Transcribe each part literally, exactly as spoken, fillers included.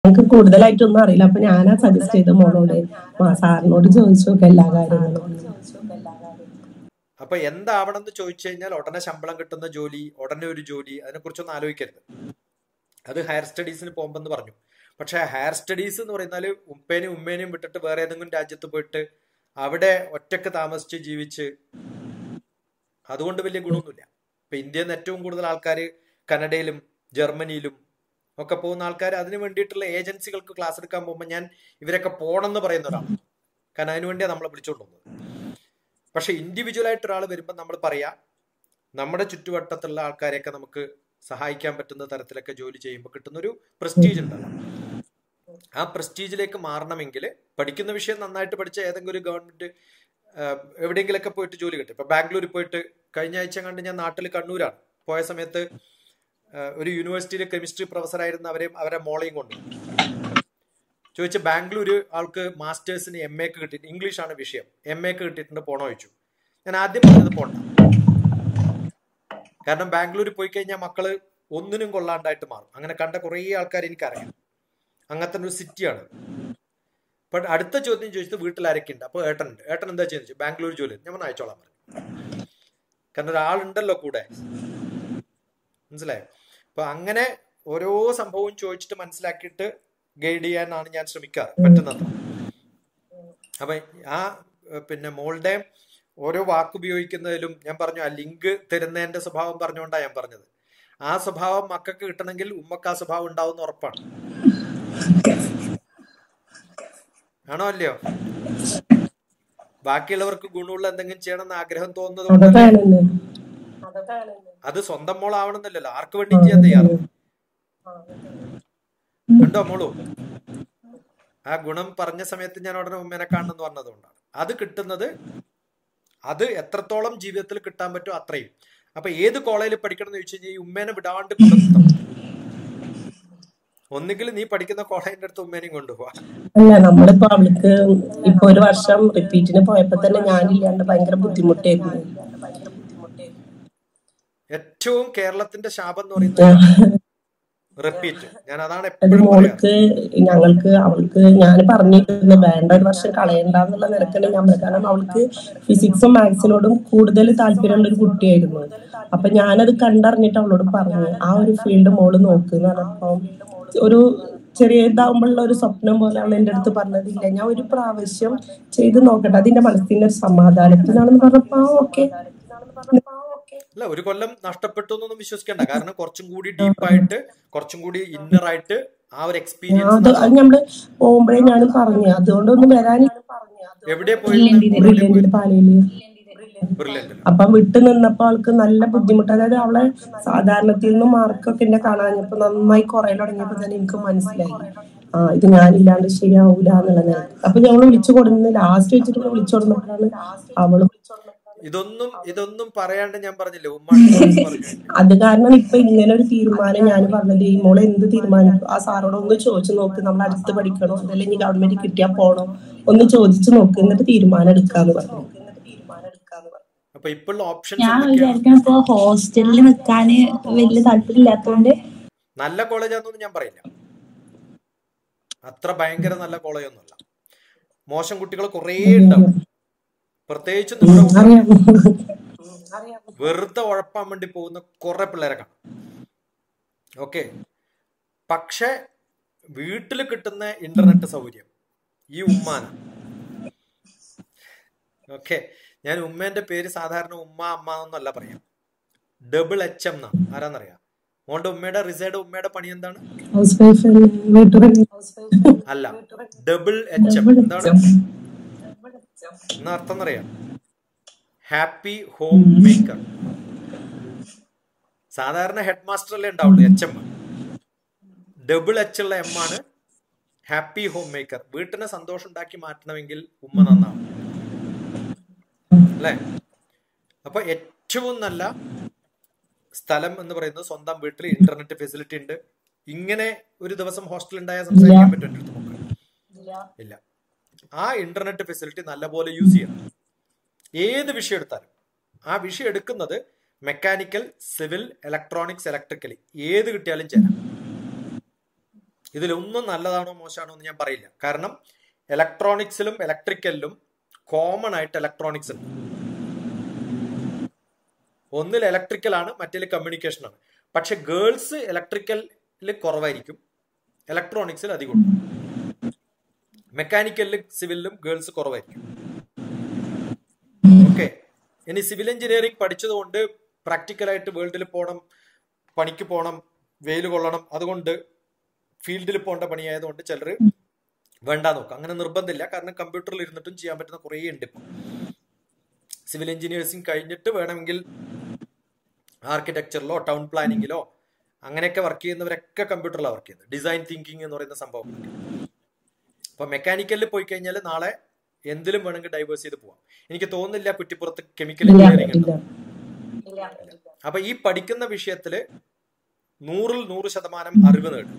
എനിക്ക് കൂടുതലായിട്ടൊന്നും അറിയില്ല. അപ്പൊ ഞാനാ സജസ്റ്റ് ചെയ്ത മോളോട് സാറിനോട് ചോദിച്ചു നോക്കാം എല്ലാ കാര്യങ്ങളും. അപ്പൊ എന്താവണം എന്ന് ചോദിച്ചു കഴിഞ്ഞാൽ ഉടനെ ശമ്പളം കിട്ടുന്ന ജോലി, ഉടനെ ഒരു ജോലി, അതിനെക്കുറിച്ചൊന്നും ആലോചിക്കരുത്. അത് ഹയർ സ്റ്റഡീസിന് പോകുമ്പെന്ന് പറഞ്ഞു. പക്ഷെ ഹയർ സ്റ്റഡീസ് എന്ന് പറയുന്നത് ഉപ്പേനെയും ഉമ്മേനെയും വിട്ടിട്ട് വേറെ ഏതെങ്കിലും രാജ്യത്ത് പോയിട്ട് അവിടെ ഒറ്റക്ക് താമസിച്ച് ജീവിച്ച് അതുകൊണ്ട് വലിയ ഗുണമൊന്നുമില്ല. ഇപ്പൊ ഇന്ത്യയിൽ നിന്ന് ഏറ്റവും കൂടുതൽ ആൾക്കാർ കനഡയിലും ജർമ്മനിയിലും ഒക്കെ പോകുന്ന ആൾക്കാർ അതിന് വേണ്ടിയിട്ടുള്ള ഏജൻസികൾക്ക് ക്ലാസ് എടുക്കാൻ പോകുമ്പോൾ ഞാൻ ഇവരൊക്കെ പോകണമെന്ന് പറയുന്ന ഒരാളാണ്. കാരണം അതിനു വേണ്ടിയാണ് നമ്മളെ വിളിച്ചുകൊണ്ട് പോകുന്നത്. പക്ഷെ ഇൻഡിവിജ്വൽ ആയിട്ട് ഒരാൾ വരുമ്പോൾ നമ്മൾ പറയാം നമ്മുടെ ചുറ്റുവട്ടത്തുള്ള ആൾക്കാരെയൊക്കെ നമുക്ക് സഹായിക്കാൻ പറ്റുന്ന തരത്തിലൊക്കെ ജോലി ചെയ്യുമ്പോൾ കിട്ടുന്നൊരു പ്രസ്റ്റീജ് ഉണ്ടല്ലോ. ആ പ്രസ്റ്റീജിലേക്ക് മാറണമെങ്കിൽ പഠിക്കുന്ന വിഷയം നന്നായിട്ട് പഠിച്ച ഏതെങ്കിലും ഒരു ഗവൺമെന്റ് എവിടെയെങ്കിലൊക്കെ പോയിട്ട് ജോലി കിട്ടും. ഇപ്പൊ ബാംഗ്ലൂരിൽ പോയിട്ട് കഴിഞ്ഞ ആഴ്ച കണ്ട് ഞാൻ നാട്ടിൽ കണ്ണൂരാണ് പോയ സമയത്ത് ഒരു യൂണിവേഴ്സിറ്റിയിലെ കെമിസ്ട്രി പ്രൊഫസർ ആയിരുന്ന അവരെയും അവരെ മോളെയും കൊണ്ട് ചോദിച്ചു, ബാംഗ്ലൂര് ആൾക്ക് മാസ്റ്റേഴ്സിന് എം എക്ക് കിട്ടിയിട്ട് ഇംഗ്ലീഷാണ് വിഷയം, എം എക്ക് കിട്ടിയിട്ടുണ്ട്, പോണോ ചോദിച്ചു. ഞാൻ ആദ്യം പറഞ്ഞത് പോണ്ട. കാരണം ബാംഗ്ലൂരിൽ പോയി കഴിഞ്ഞാൽ മക്കള് ഒന്നിനും കൊള്ളാണ്ടായിട്ട് മാറും. അങ്ങനെ കണ്ട കുറേ ആൾക്കാർ എനിക്കറിയാം. അങ്ങനത്തെ ഒരു സിറ്റിയാണ്. ബട്ട് അടുത്ത ചോദ്യം ചോദിച്ചത് വീട്ടിൽ ആരൊക്കെ ഉണ്ട്. അപ്പൊ ഏട്ടനുണ്ട്. ഏട്ടൻ എന്താ ചെയ്യുന്നത്? ബാംഗ്ലൂർ ജോലി. ഞാൻ പറഞ്ഞു അയച്ചോളാൻ പറഞ്ഞു. കാരണം ഒരാളുണ്ടല്ലോ കൂടെ, മനസ്സിലായോ? അപ്പൊ അങ്ങനെ ഓരോ സംഭവവും ചോദിച്ചിട്ട് മനസ്സിലാക്കിയിട്ട് ഗൈഡ് ചെയ്യാനാണ് ഞാൻ ശ്രമിക്കാറ് പറ്റുന്നത്. അപ്പൊ ആ പിന്നെ മോളുടെ ഓരോ വാക്ക് ഉപയോഗിക്കുന്നതിലും ഞാൻ പറഞ്ഞു, ആ ലിങ്ക് തരുന്നതിന്റെ സ്വഭാവം പറഞ്ഞുകൊണ്ടാണ് ഞാൻ പറഞ്ഞത്. ആ സ്വഭാവം മക്കൾക്ക് കിട്ടണമെങ്കിൽ ഉമ്മക്ക് ആ സ്വഭാവം ഉണ്ടാവും ഉറപ്പാണ്. ആണോ അല്ലയോ? ബാക്കിയുള്ളവർക്ക് ഗുണമുള്ള എന്തെങ്കിലും ചെയ്യണമെന്ന് ആഗ്രഹം തോന്നുന്നത് കൊണ്ടല്ലേ. അത് സ്വന്തം മോളാവണമെന്നില്ലല്ലോ, ആർക്ക് വേണ്ടിയും ചെയ്യാൻ തയ്യാറ്. കണ്ടോ മോളു? ആ ഗുണം പറഞ്ഞ സമയത്ത് ഞാൻ ഉടനെ ഉമ്മേനെ കാണണമെന്ന് പറഞ്ഞതുകൊണ്ടാണ്. അത് കിട്ടുന്നത് അത് എത്രത്തോളം ജീവിതത്തിൽ കിട്ടാൻ പറ്റും അത്രയും. അപ്പൊ ഏത് കോളേജിൽ പഠിക്കണം എന്ന് ചോദിച്ചു കഴിഞ്ഞാൽ ഈ ഉമ്മേനെ വിടാണ്ട് കൊടുക്കണം. ഒന്നുകിൽ നീ പഠിക്കുന്ന കോളേജിന്റെ അടുത്ത് ഉമ്മേനെയും കൊണ്ടുപോവാ. അല്ല, നമ്മളിപ്പോ അവൾക്ക് ഇപ്പൊ ഒരു വർഷം റിപ്പീറ്റിന് പോയപ്പോ തന്നെ ഞാനില്ലാണ്ട് ഭയങ്കര ബുദ്ധിമുട്ടായിരുന്നു. ഏറ്റവും കേരളത്തിന്റെ ശാപം എന്ന് പറയുന്നത് റിപ്പീറ്റ്. ഞാൻ അതാണ് എപ്പോഴും മോൾക്ക് ഞങ്ങൾക്ക് അവൾക്ക് ഞാൻ പറഞ്ഞിരുന്നു വേണ്ട, ഒരു വർഷം കളയണ്ടെന്നുള്ള നിരക്കന്നെ ഞാൻ പറഞ്ഞു. കാരണം അവൾക്ക് ഫിസിക്സും മാത്സിനോടും കൂടുതൽ താല്പര്യമുള്ള ഒരു കുട്ടിയായിരുന്നു. അപ്പൊ ഞാനത് കണ്ടറിഞ്ഞിട്ട് അവളോട് പറഞ്ഞു ആ ഒരു ഫീൽഡ് മോള് നോക്കുന്ന പറഞ്ഞപ്പോ ഒരു ചെറിയ ഇതാവുമ്പോഴുള്ള ഒരു സ്വപ്നം പോലെ അവൾ എൻ്റെ അടുത്ത് പറഞ്ഞതില്ല, ഞാൻ ഒരു പ്രാവശ്യം ചെയ്ത് നോക്കട്ടെ, അതിന്റെ മനസ്സിന്റെ ഒരു സമാധാനത്തിനാണെന്ന് പറഞ്ഞപ്പോ ഓക്കെ. അല്ല, ഒരു കൊല്ലം നഷ്ടപ്പെട്ടു എന്നൊന്നും വിശ്വസിക്കണ്ട. കാരണം കുറച്ചും കൂടി ഡീപ്പായിട്ട് കുറച്ചും കൂടി ഇന്നർ ആയിട്ട് ആ ഒരു എക്സ്പീരിയൻസ് നമ്മള് പോകുമ്പോഴേ ഞാനും പറഞ്ഞു അതുകൊണ്ടൊന്നും വരാൻ. എവിടെ പോയി? പാലയില്. അപ്പം വിട്ടു നിന്നപ്പോ അവൾക്ക് നല്ല ബുദ്ധിമുട്ട്. അതായത് അവളെ സാധാരണത്തിൽ നിന്നും മാർക്കൊക്കെ എന്നെ കാണാഞ്ഞപ്പോ നന്നായി കുറയാൻ തുടങ്ങിയപ്പോ തന്നെ എനിക്ക് മനസ്സിലായി ആ ഇത് ഞാനില്ലാണ്ട് ശരിയാവൂല എന്നുള്ളത്. അപ്പൊ ഞങ്ങൾ വിളിച്ചു കൊടുന്ന് ലാസ്റ്റ് വെച്ചിട്ട് വിളിച്ചു കൊടുന്നപ്പോഴാണ് അവള് ഇതൊന്നും ഇതൊന്നും പറയാണ്ട് ഞാൻ പറഞ്ഞില്ലേ ഉമ്മ. അത് കാരണം ഇപ്പൊ ഇങ്ങനെ ഒരു തീരുമാനം ഞാൻ പറഞ്ഞത്, ഈ മോളെ എന്ത് തീരുമാനിക്കും ആ സാറോട് ഒന്ന് ചോദിച്ചു നോക്ക്, നമ്മൾ അടുത്ത് പഠിക്കണോ അതല്ലെങ്കിൽ ഗവൺമെന്റ് കിട്ടിയാ പോണോ ഒന്ന് ചോദിച്ചു നോക്ക്, എന്നിട്ട് തീരുമാനം എടുക്കാന്ന് പറഞ്ഞു. അപ്പൊ ഇപ്പോഴുള്ള ഓപ്ഷൻസ് ഞാൻ വിചാരിക്കണം ഇപ്പൊ ഹോസ്റ്റലിൽ നിൽക്കാന് വലിയ താല്പര്യമില്ലാത്തതുകൊണ്ട് നല്ല കോളേജാന്നൊന്നും ഞാൻ പറയില്ല. അത്ര ഭയങ്കര നല്ല കോളേജൊന്നുമല്ല. മോശം കുട്ടികൾ കുറേ ഉണ്ടാവും. പ്രത്യേകിച്ച് വെറുതെ ഉഴപ്പാൻ വേണ്ടി പോകുന്ന കുറെ പിള്ളേരെ കാണാം. ഓക്കെ, പക്ഷെ വീട്ടിൽ കിട്ടുന്ന ഇന്റർനെറ്റ് സൗകര്യം ഈ ഉമ്മാന. ഓക്കെ, ഞാൻ ഉമ്മേന്റെ പേര് സാധാരണ ഉമ്മ അമ്മ എന്നല്ല പറയാം, ഡബിൾ എച്ച് എം എന്നാണ്. ആരാന്നറിയാം? മോളുടെ ഉമ്മയുടെ റിസൈഡ് ഉമ്മയുടെ പണി എന്താണ്? അല്ല, ഡബിൾ എച്ച് എം എന്താണ് എന്നർത്ഥം എന്നറിയാം? Happy home maker. സാധാരണ ഹെഡ് മാസ്റ്റർ അല്ലേ ഉണ്ടാവുള്ളൂ, എച്ച് എം. ഡബിൾ എച്ച് ഉള്ള എം ആണ് ഹാപ്പി ഹോം മേക്കർ. വീട്ടിനെ സന്തോഷം ഉണ്ടാക്കി മാറ്റണമെങ്കിൽ ഉമ്മ നന്നാവും അല്ലേ? അപ്പൊ ഏറ്റവും നല്ല സ്ഥലം എന്ന് പറയുന്നത് സ്വന്തം വീട്ടിൽ ഇന്റർനെറ്റ് ഫെസിലിറ്റി ഉണ്ട്. ഇങ്ങനെ ഒരു ദിവസം ഹോസ്റ്റൽ ഉണ്ടായാൽ സംസാരിക്കാൻ പറ്റും എൻ്റെ അടുത്ത് നോക്കാം? ഇല്ല. ആ ഇന്റർനെറ്റ് ഫെസിലിറ്റി നല്ലപോലെ യൂസ് ചെയ്യണം. ഏത് വിഷയം എടുത്താലും ആ വിഷയം എടുക്കുന്നത് മെക്കാനിക്കൽ, സിവിൽ, ഇലക്ട്രോണിക്സ്, ഇലക്ട്രിക്കൽ ഏത് കിട്ടിയാലും ചേരാം. ഇതിലൊന്നും നല്ലതാണോ മോശമാണോ എന്ന് ഞാൻ പറയില്ല. കാരണം ഇലക്ട്രോണിക്സിലും ഇലക്ട്രിക്കലിലും കോമൺ ആയിട്ട് ഇലക്ട്രോണിക്സ് ഉണ്ട്. ഒന്നിൽ ഇലക്ട്രിക്കൽ ആണ്, മറ്റേൽ കമ്മ്യൂണിക്കേഷൻ ആണ്. പക്ഷെ ഗേൾസ് ഇലക്ട്രിക്കലിൽ കുറവായിരിക്കും, ഇലക്ട്രോണിക്സിൽ അധികം ഉണ്ട്. മെക്കാനിക്കലിലും സിവിലിലും ഗേൾസ് കുറവായിരിക്കും. ഓക്കെ, ഇനി സിവിൽ എഞ്ചിനീയറിംഗ് പഠിച്ചതുകൊണ്ട് പ്രാക്ടിക്കലായിട്ട് വേൾഡിൽ പോകണം, പണിക്ക് പോകണം, വെയിൽ കൊള്ളണം, അതുകൊണ്ട് ഫീൽഡിൽ പോകേണ്ട പണിയായതുകൊണ്ട് ചിലർ വേണ്ട നോക്കാം. അങ്ങനെ നിർബന്ധമില്ല, കാരണം കമ്പ്യൂട്ടറിൽ ഇരുന്നിട്ടും ചെയ്യാൻ പറ്റുന്ന കുറേ ഉണ്ട്. ഇപ്പം സിവിൽ എഞ്ചിനീയേഴ്സിംഗ് കഴിഞ്ഞിട്ട് വേണമെങ്കിൽ ആർക്കിടെക്ചറിലോ ടൗൺ പ്ലാനിങ്ങിലോ അങ്ങനെയൊക്കെ വർക്ക് ചെയ്യുന്നവരൊക്കെ കമ്പ്യൂട്ടറിലാണ് വർക്ക് ചെയ്യുന്നത്. ഡിസൈൻ തിങ്കിങ് എന്ന് പറയുന്ന സംഭവം. അപ്പൊ മെക്കാനിക്കലിൽ പോയി കഴിഞ്ഞാൽ നാളെ എന്തിലും വേണമെങ്കിൽ ഡൈവേഴ്സ് ചെയ്ത് പോവാം. എനിക്ക് തോന്നുന്നില്ല കുറ്റിപ്പുറത്ത് കെമിക്കൽ എഞ്ചിനീയറിംഗ് ഉണ്ട്. അപ്പൊ ഈ പഠിക്കുന്ന വിഷയത്തില് നൂറിൽ നൂറ് ശതമാനം അറിവ് നേടും.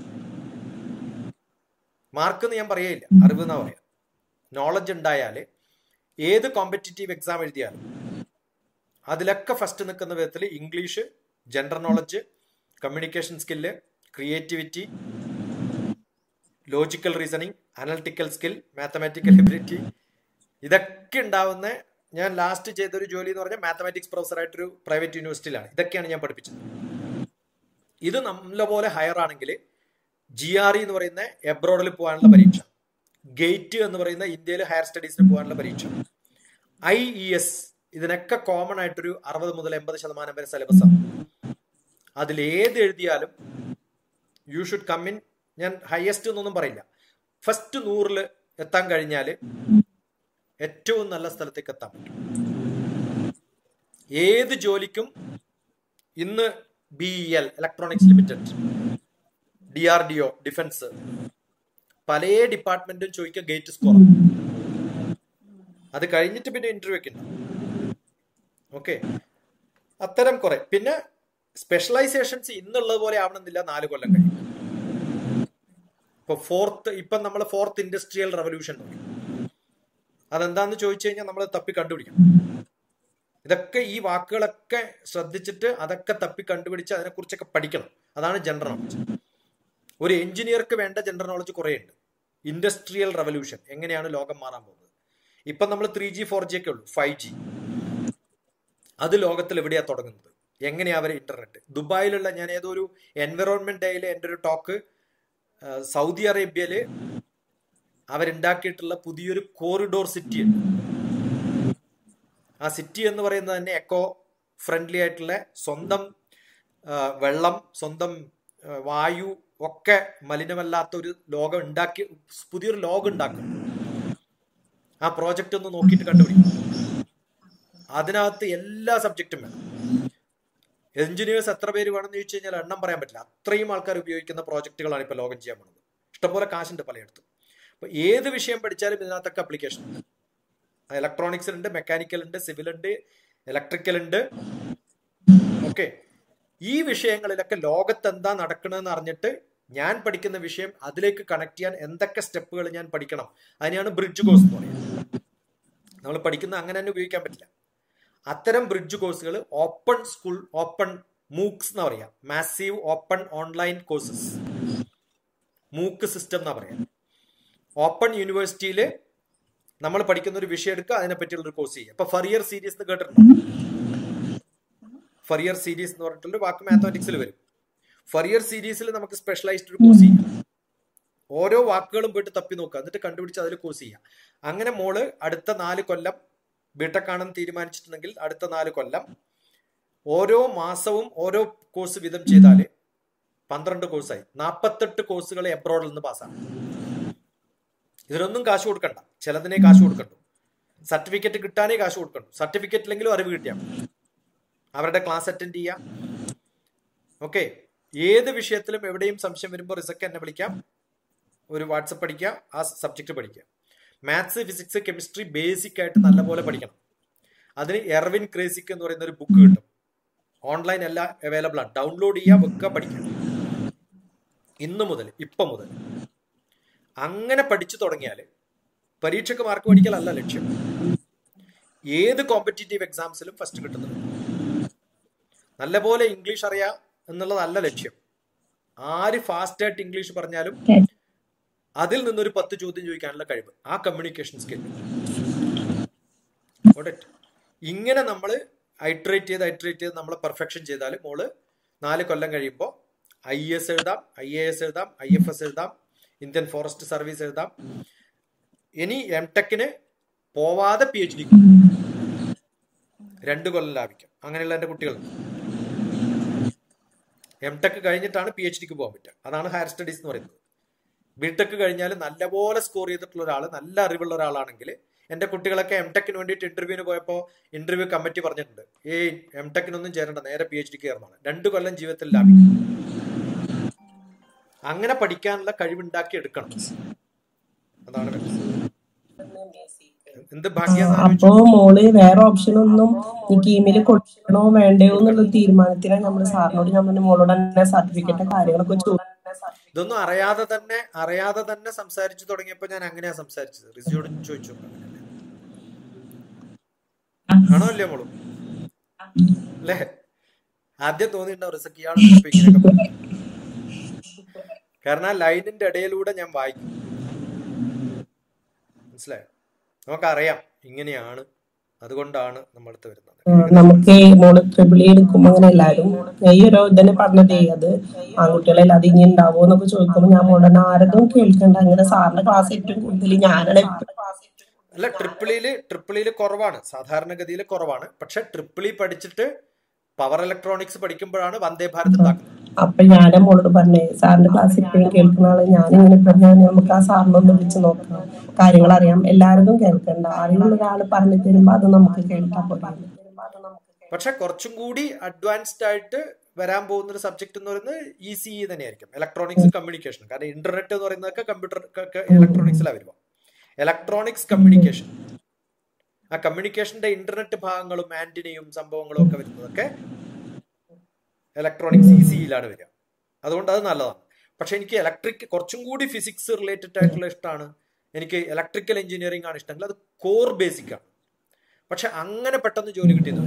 മാർക്ക് എന്ന് ഞാൻ പറയേയില്ല, അറിവ് എന്നാ പറയാം. നോളജ് ഉണ്ടായാല് ഏത് കോമ്പറ്റീറ്റീവ് എക്സാം എഴുതിയാലും അതിലൊക്കെ ഫസ്റ്റ് നിൽക്കുന്ന വിധത്തിൽ English, general knowledge, communication skill, creativity, logical reasoning, analytical skill, mathematical ability, ഇതൊക്കെ ഉണ്ടാവുന്ന, ഞാൻ ലാസ്റ്റ് ചെയ്തൊരു ജോലി എന്ന് പറഞ്ഞാൽ മാത്തമാറ്റിക്സ് പ്രൊഫസറായിട്ടൊരു പ്രൈവറ്റ് യൂണിവേഴ്സിറ്റിയിലാണ്. ഇതൊക്കെയാണ് ഞാൻ പഠിപ്പിച്ചത്. ഇത് നല്ലപോലെ ഹയർ ആണെങ്കിൽ ജി ആർ ഇ എന്ന് പറയുന്ന എബ്രോഡിൽ പോകാനുള്ള പരീക്ഷ, ഗേറ്റ് എന്ന് പറയുന്ന ഇന്ത്യയിൽ ഹയർ സ്റ്റഡീസിന് പോകാനുള്ള പരീക്ഷ, ഐ ഇ എസ്, ഇതിനൊക്കെ കോമൺ ആയിട്ടൊരു അറുപത് മുതൽ എൺപത് ശതമാനം വരെ സിലബസ് ആണ്. അതിൽ ഏത് എഴുതിയാലും യു ഷുഡ് കം ഇൻ. ഞാൻ ഹയസ്റ്റ് എന്നൊന്നും പറയില്ല, ഫസ്റ്റ് നൂറിൽ എത്താൻ കഴിഞ്ഞാൽ ഏറ്റവും നല്ല സ്ഥലത്തേക്ക് എത്താൻ പറ്റും. ഏത് ജോലിക്കും ഇന്ന് B E L, electronics limited, D R D O, defence, പല ഡിപ്പാർട്ട്മെന്റും ചോദിക്കുക ഗേറ്റ് സ്കോർ. അത് കഴിഞ്ഞിട്ട് പിന്നെ ഇന്റർവ്യൂ ഒക്കെ ഉണ്ടാവും. ഓക്കെ, അത്തരം കുറെ. പിന്നെ സ്പെഷ്യലൈസേഷൻസ് ഇന്നുള്ളത് പോലെ ആവണമെന്നില്ല, നാല് കൊല്ലം കഴിയും. ഇപ്പൊ ഫോർത്ത്, ഇപ്പം നമ്മൾ ഫോർത്ത് ഇൻഡസ്ട്രിയൽ റവല്യൂഷൻ നോക്കി, അതെന്താന്ന് ചോദിച്ചു കഴിഞ്ഞാൽ നമ്മൾ തപ്പി കണ്ടുപിടിക്കണം. ഇതൊക്കെ ഈ വാക്കുകളൊക്കെ ശ്രദ്ധിച്ചിട്ട് അതൊക്കെ തപ്പി കണ്ടുപിടിച്ച് അതിനെക്കുറിച്ചൊക്കെ പഠിക്കണം. അതാണ് ജനറൽ നോളജ്. ഒരു എഞ്ചിനീയർക്ക് വേണ്ട ജനറൽ നോളജ് കുറേ ഉണ്ട്. ഇൻഡസ്ട്രിയൽ റവല്യൂഷൻ, എങ്ങനെയാണ് ലോകം മാറാൻ പോകുന്നത്. ഇപ്പം നമ്മൾ ത്രീ ജി ഫോർ ജി ഒക്കെ ഉള്ളൂ, ഫൈവ് ജി അത് ലോകത്തിൽ എവിടെയാ തുടങ്ങുന്നത്, എങ്ങനെയാ അവർ ഇന്റർനെറ്റ്. ദുബായിലുള്ള, ഞാൻ ഏതൊരു എൻവയോൺമെന്റ് ഡേയിലെ എൻ്റെ ഒരു ടോക്ക്, സൗദി അറേബ്യയില് അവരുണ്ടാക്കിയിട്ടുള്ള പുതിയൊരു കോറിഡോർ സിറ്റി ഉണ്ട്. ആ സിറ്റി എന്ന് പറയുന്നത് തന്നെ എക്കോ ഫ്രണ്ട്ലി ആയിട്ടുള്ള, സ്വന്തം വെള്ളം, സ്വന്തം വായു ഒക്കെ മലിനമല്ലാത്ത ഒരു ലോകം ഉണ്ടാക്കി, പുതിയൊരു ലോകം ഉണ്ടാക്കും. ആ പ്രോജക്റ്റ് ഒന്ന് നോക്കിയിട്ട് കണ്ടുപിടിക്കും. അതിനകത്ത് എല്ലാ സബ്ജക്റ്റും വേണം. എഞ്ചിനീയേഴ്സ് എത്ര പേര് വേണമെന്ന് ചോദിച്ചു കഴിഞ്ഞാൽ എണ്ണം പറയാൻ പറ്റില്ല. അത്രയും ആൾക്കാർ ഉപയോഗിക്കുന്ന പ്രോജക്റ്റുകളാണ് ഇപ്പോൾ ലോകം ചെയ്യാൻ പോകുന്നത്. ഇഷ്ടംപോലെ കാശുണ്ട് പലയിടത്തും. അപ്പൊ ഏത് വിഷയം പഠിച്ചാലും ഇതിനകത്തൊക്കെ അപ്ലിക്കേഷൻ ഉണ്ട്. ഇലക്ട്രോണിക്സിലുണ്ട്, മെക്കാനിക്കലുണ്ട്, സിവിലുണ്ട്, ഇലക്ട്രിക്കൽ ഉണ്ട്. ഓക്കെ, ഈ വിഷയങ്ങളിലൊക്കെ ലോകത്ത് എന്താ നടക്കണമെന്ന് അറിഞ്ഞിട്ട് ഞാൻ പഠിക്കുന്ന വിഷയം അതിലേക്ക് കണക്ട് ചെയ്യാൻ എന്തൊക്കെ സ്റ്റെപ്പുകൾ ഞാൻ പഠിക്കണം, അതിനെയാണ് ബ്രിഡ്ജ് കോഴ്സ് എന്ന് പറയുന്നത്. നമ്മൾ പഠിക്കുന്ന അങ്ങനെ തന്നെ ഉപയോഗിക്കാൻ പറ്റില്ല. അത്തരം ബ്രിഡ്ജ് കോഴ്സുകൾ ഓപ്പൺ സ്കൂൾ, ഓപ്പൺ മൂക്സ് എന്ന് പറയാം, massive open online courses, MOOC system എന്നാ പറയാം. ഓപ്പൺ യൂണിവേഴ്സിറ്റിയിൽ നമ്മൾ പഠിക്കുന്ന ഒരു വിഷയം എടുക്കുക, അതിനെ പറ്റിയുള്ളൊരു കോഴ്സ് ചെയ്യുക. അപ്പൊ ഫറിയർ സീരീസ് എന്ന് കേട്ടിട്ടുണ്ടോ? ഫറിയർ സീരീസ് എന്ന് പറഞ്ഞിട്ടുള്ള വാക്ക് മാത്തമാറ്റിക്സിൽ വരും. ഫറിയർ സീരീസിൽ നമുക്ക് സ്പെഷ്യലൈസ്ഡ് ഒരു കോഴ്സ് ചെയ്യാം. ഓരോ വാക്കുകളും പോയിട്ട് തപ്പി നോക്കുക, എന്നിട്ട് കണ്ടുപിടിച്ച് അതിൽ കോഴ്സ് ചെയ്യാം. അങ്ങനെ മോള് അടുത്ത നാല് കൊല്ലം ബിടെക് ആണെന്ന് തീരുമാനിച്ചിട്ടുണ്ടെങ്കിൽ അടുത്ത നാല് കൊല്ലം ഓരോ മാസവും ഓരോ കോഴ്സ് വീതം ചെയ്താൽ പന്ത്രണ്ട് കോഴ്സായി. നാൽപ്പത്തെട്ട് കോഴ്സുകൾ എബ്രോഡിൽ നിന്ന് പാസ്സാണ്. ഇതിനൊന്നും കാശ് കൊടുക്കണ്ട, ചിലതിനെ കാശ് കൊടുക്കണ്ടു. സർട്ടിഫിക്കറ്റ് കിട്ടാനേ കാശ് കൊടുക്കണ്ടു. സർട്ടിഫിക്കറ്റ് ഇല്ലെങ്കിലും അറിവ് കിട്ടിയാൽ അവരുടെ ക്ലാസ് അറ്റൻഡ് ചെയ്യാം. ഓക്കെ, ഏത് വിഷയത്തിലും എവിടെയും സംശയം വരുമ്പോൾ റിസക്ക് എന്നെ വിളിക്കാം, ഒരു വാട്സപ്പ് പഠിക്കുക, ആ സബ്ജക്ട് പഠിക്കുക. മാത്സ്, ഫിസിക്സ്, കെമിസ്ട്രി ബേസിക് ആയിട്ട് നല്ലപോലെ പഠിക്കണം. അതിന് എർവിൻ ക്രേസിക് എന്ന് പറയുന്ന ഒരു ബുക്ക് കിട്ടും. ഓൺലൈൻ എല്ലാം അവൈലബിൾ ആണ്. ഡൗൺലോഡ് ചെയ്യുക, വെക്കുക, പഠിക്കുക. ഇന്ന് മുതൽ, ഇപ്പം മുതൽ അങ്ങനെ പഠിച്ചു തുടങ്ങിയാൽ പരീക്ഷയ്ക്ക് മാർക്ക് മേടിക്കലല്ല ലക്ഷ്യം. ഏത് കോമ്പറ്റീറ്റീവ് എക്സാംസിലും ഫസ്റ്റ് കിട്ടുന്നത്. നല്ലപോലെ ഇംഗ്ലീഷ് അറിയാം എന്നുള്ളതല്ല ലക്ഷ്യം. ആര് ഫാസ്റ്റ് ആയിട്ട് ഇംഗ്ലീഷ് പറഞ്ഞാലും അതിൽ നിന്നൊരു പത്ത് ചോദ്യം ചോദിക്കാനുള്ള കഴിവ്, ആ കമ്മ്യൂണിക്കേഷൻ സ്കിൽ. ഇങ്ങനെ നമ്മൾ ഐട്രേറ്റ് ചെയ്ത് ഐട്രേറ്റ് ചെയ്ത് നമ്മൾ പെർഫെക്ഷൻ ചെയ്താൽ മോള് നാല് കൊല്ലം കഴിയുമ്പോൾ ഐ എസ് എഴുതാം, ഐ എ എസ് എഴുതാം, ഐ എഫ് എസ് എഴുതാം, ഇന്ത്യൻ ഫോറസ്റ്റ് സർവീസ് എഴുതാം. ഇനി എം ടെക്കിന് പോവാതെ പി എച്ച് ഡിക്ക് രണ്ടു കൊല്ലം ലാഭിക്കാം. അങ്ങനെയുള്ള എൻ്റെ കുട്ടികളുണ്ട്. എം ടെക് കഴിഞ്ഞിട്ടാണ് പി എച്ച് ഡിക്ക് പോകാൻ പറ്റുക. അതാണ് ഹയർ സ്റ്റഡീസ് എന്ന് പറയുന്നത്. ബി ടെക് കഴിഞ്ഞാൽ നല്ലപോലെ സ്കോർ ചെയ്തിട്ടുള്ള ഒരാൾ, നല്ല അറിവുള്ള ഒരാളാണെങ്കിൽ, എൻ്റെ കുട്ടികളൊക്കെ എം ടെക്കിന് വേണ്ടിയിട്ട് ഇന്റർവ്യൂവിന് പോയപ്പോൾ ഇന്റർവ്യൂ കമ്മിറ്റി പറഞ്ഞിട്ടുണ്ട്, ഏയ് എം ടെക്കിനൊന്നും ചേരണ്ട, നേരെ പി എച്ച് ഡിക്ക് കയറണം, രണ്ടു കൊല്ലം ജീവിതത്തിൽ ലാഭിക്കും. അങ്ങനെ പഠിക്കാനുള്ള കഴിവുണ്ടാക്കി എടുക്കണം. അതാണ് എന്ത് ഭാഗ്യം. അപ്പോ മോള് വേറെ ഓപ്ഷൻ ഒന്നും ഈ കീമില് കൊടുക്കണോ വേണ്ടയോ എന്നുള്ള തീരുമാനത്തിലാണ് നമ്മൾ സാറിനോട് ഞാൻ പറഞ്ഞു മോളോട് തന്നെ സർട്ടിഫിക്കറ്റ് കാര്യങ്ങളൊക്കെ ചോദിച്ചു. ഇതൊന്നും അറിയാതെ തന്നെ അറിയാതെ തന്നെ സംസാരിച്ചു തുടങ്ങിയപ്പോ ഞാൻ അങ്ങനെയാ സംസാരിച്ചത്. റിസിയോട് ചോദിച്ചു ആണോ അല്ലേ മോളും അല്ലേ? ആദ്യം തോന്നിയിട്ടുണ്ടാവും റിസക്ക് ഇയാളൊക്കെ, കാരണം ആ ലൈനിന്റെ ഇടയിലൂടെ ഞാൻ വായിക്കും. മനസ്സിലായോ? നമുക്കറിയാം ഇങ്ങനെയാണ്, അതുകൊണ്ടാണ് നമ്മളടുത്ത് വരുന്നത്. നമുക്ക് മോള് ട്രിപ്പിൾ എടുക്കുമ്പോ അങ്ങനെ എല്ലാരും ഈ ഒരു ഇതന്നെ പറഞ്ഞതേ, അത് ആൺകുട്ടികളെല്ലാം അത് ഇനി ഉണ്ടാവോ എന്നൊക്കെ ചോദിക്കുമ്പോ ഞാൻ മോളെ ആരതും കേൾക്കണ്ട, അങ്ങനെ സാറിന്റെ ക്ലാസ് ഏറ്റവും കൂടുതൽ ഞാനാണ്. അല്ല, ട്രിപ്പിളിയില് ട്രിപ്പിളിയില് കുറവാണ്, സാധാരണഗതിയിൽ കുറവാണ്. പക്ഷെ ട്രിപ്പിളി പഠിച്ചിട്ട് പവർ ഇലക്ട്രോണിക്സ് പഠിക്കുമ്പോഴാണ് വന്ദേ ഭാരത് ഉണ്ടാക്കുന്നത്. അപ്പൊ ഞാൻ മോളോട് പറഞ്ഞേ സാറിന്റെ ക്ലാസ് ഇപ്പോഴും കേൾക്കുന്ന ആള് ഞാനിങ്ങനെ പറഞ്ഞാൽ നമുക്ക് ആ സാറിനൊന്ന് വിളിച്ച് നോക്കാം, കാര്യങ്ങൾ അറിയാം, എല്ലാവരും കേൾക്കണ്ട, അറിയുന്ന ഒരാള് പറഞ്ഞു തരുമ്പോ അത് നമുക്ക് കേൾക്കാൻ പോകാം. പക്ഷെ കുറച്ചും കൂടി അഡ്വാൻസ്ഡ് ആയിട്ട് വരാൻ പോകുന്ന ഒരു സബ്ജക്ട് എന്ന് പറയുന്നത് ഇ സി ഇ തന്നെയായിരിക്കും, ഇലക്ട്രോണിക്സ് കമ്മ്യൂണിക്കേഷൻ. കാരണം ഇന്റർനെറ്റ് എന്ന് പറയുന്നതൊക്കെ കമ്പ്യൂട്ടർ ഇലക്ട്രോണിക്സിലാണ് വരുമ്പോൾ. ഇലക്ട്രോണിക്സ് കമ്മ്യൂണിക്കേഷൻ, ആ കമ്മ്യൂണിക്കേഷന്റെ ഇന്റർനെറ്റ് ഭാഗങ്ങളും ആന്റിനയും സംഭവങ്ങളും ഒക്കെ വരുന്നതൊക്കെ ഇലക്ട്രോണിക്സ് ഇ സിയിലാണ് വരിക. അതുകൊണ്ട് അത് നല്ലതാണ്. പക്ഷെ എനിക്ക് ഇലക്ട്രിക് കുറച്ചും കൂടി ഫിസിക്സ് റിലേറ്റഡ് ആയിട്ടുള്ള ഇഷ്ടമാണ്, എനിക്ക് ഇലക്ട്രിക്കൽ എഞ്ചിനീയറിംഗ് ആണ് ഇഷ്ടമെങ്കിൽ അത് കോർ ബേസിക് ആണ്. പക്ഷെ അങ്ങനെ പെട്ടെന്ന് ജോലി കിട്ടിയത്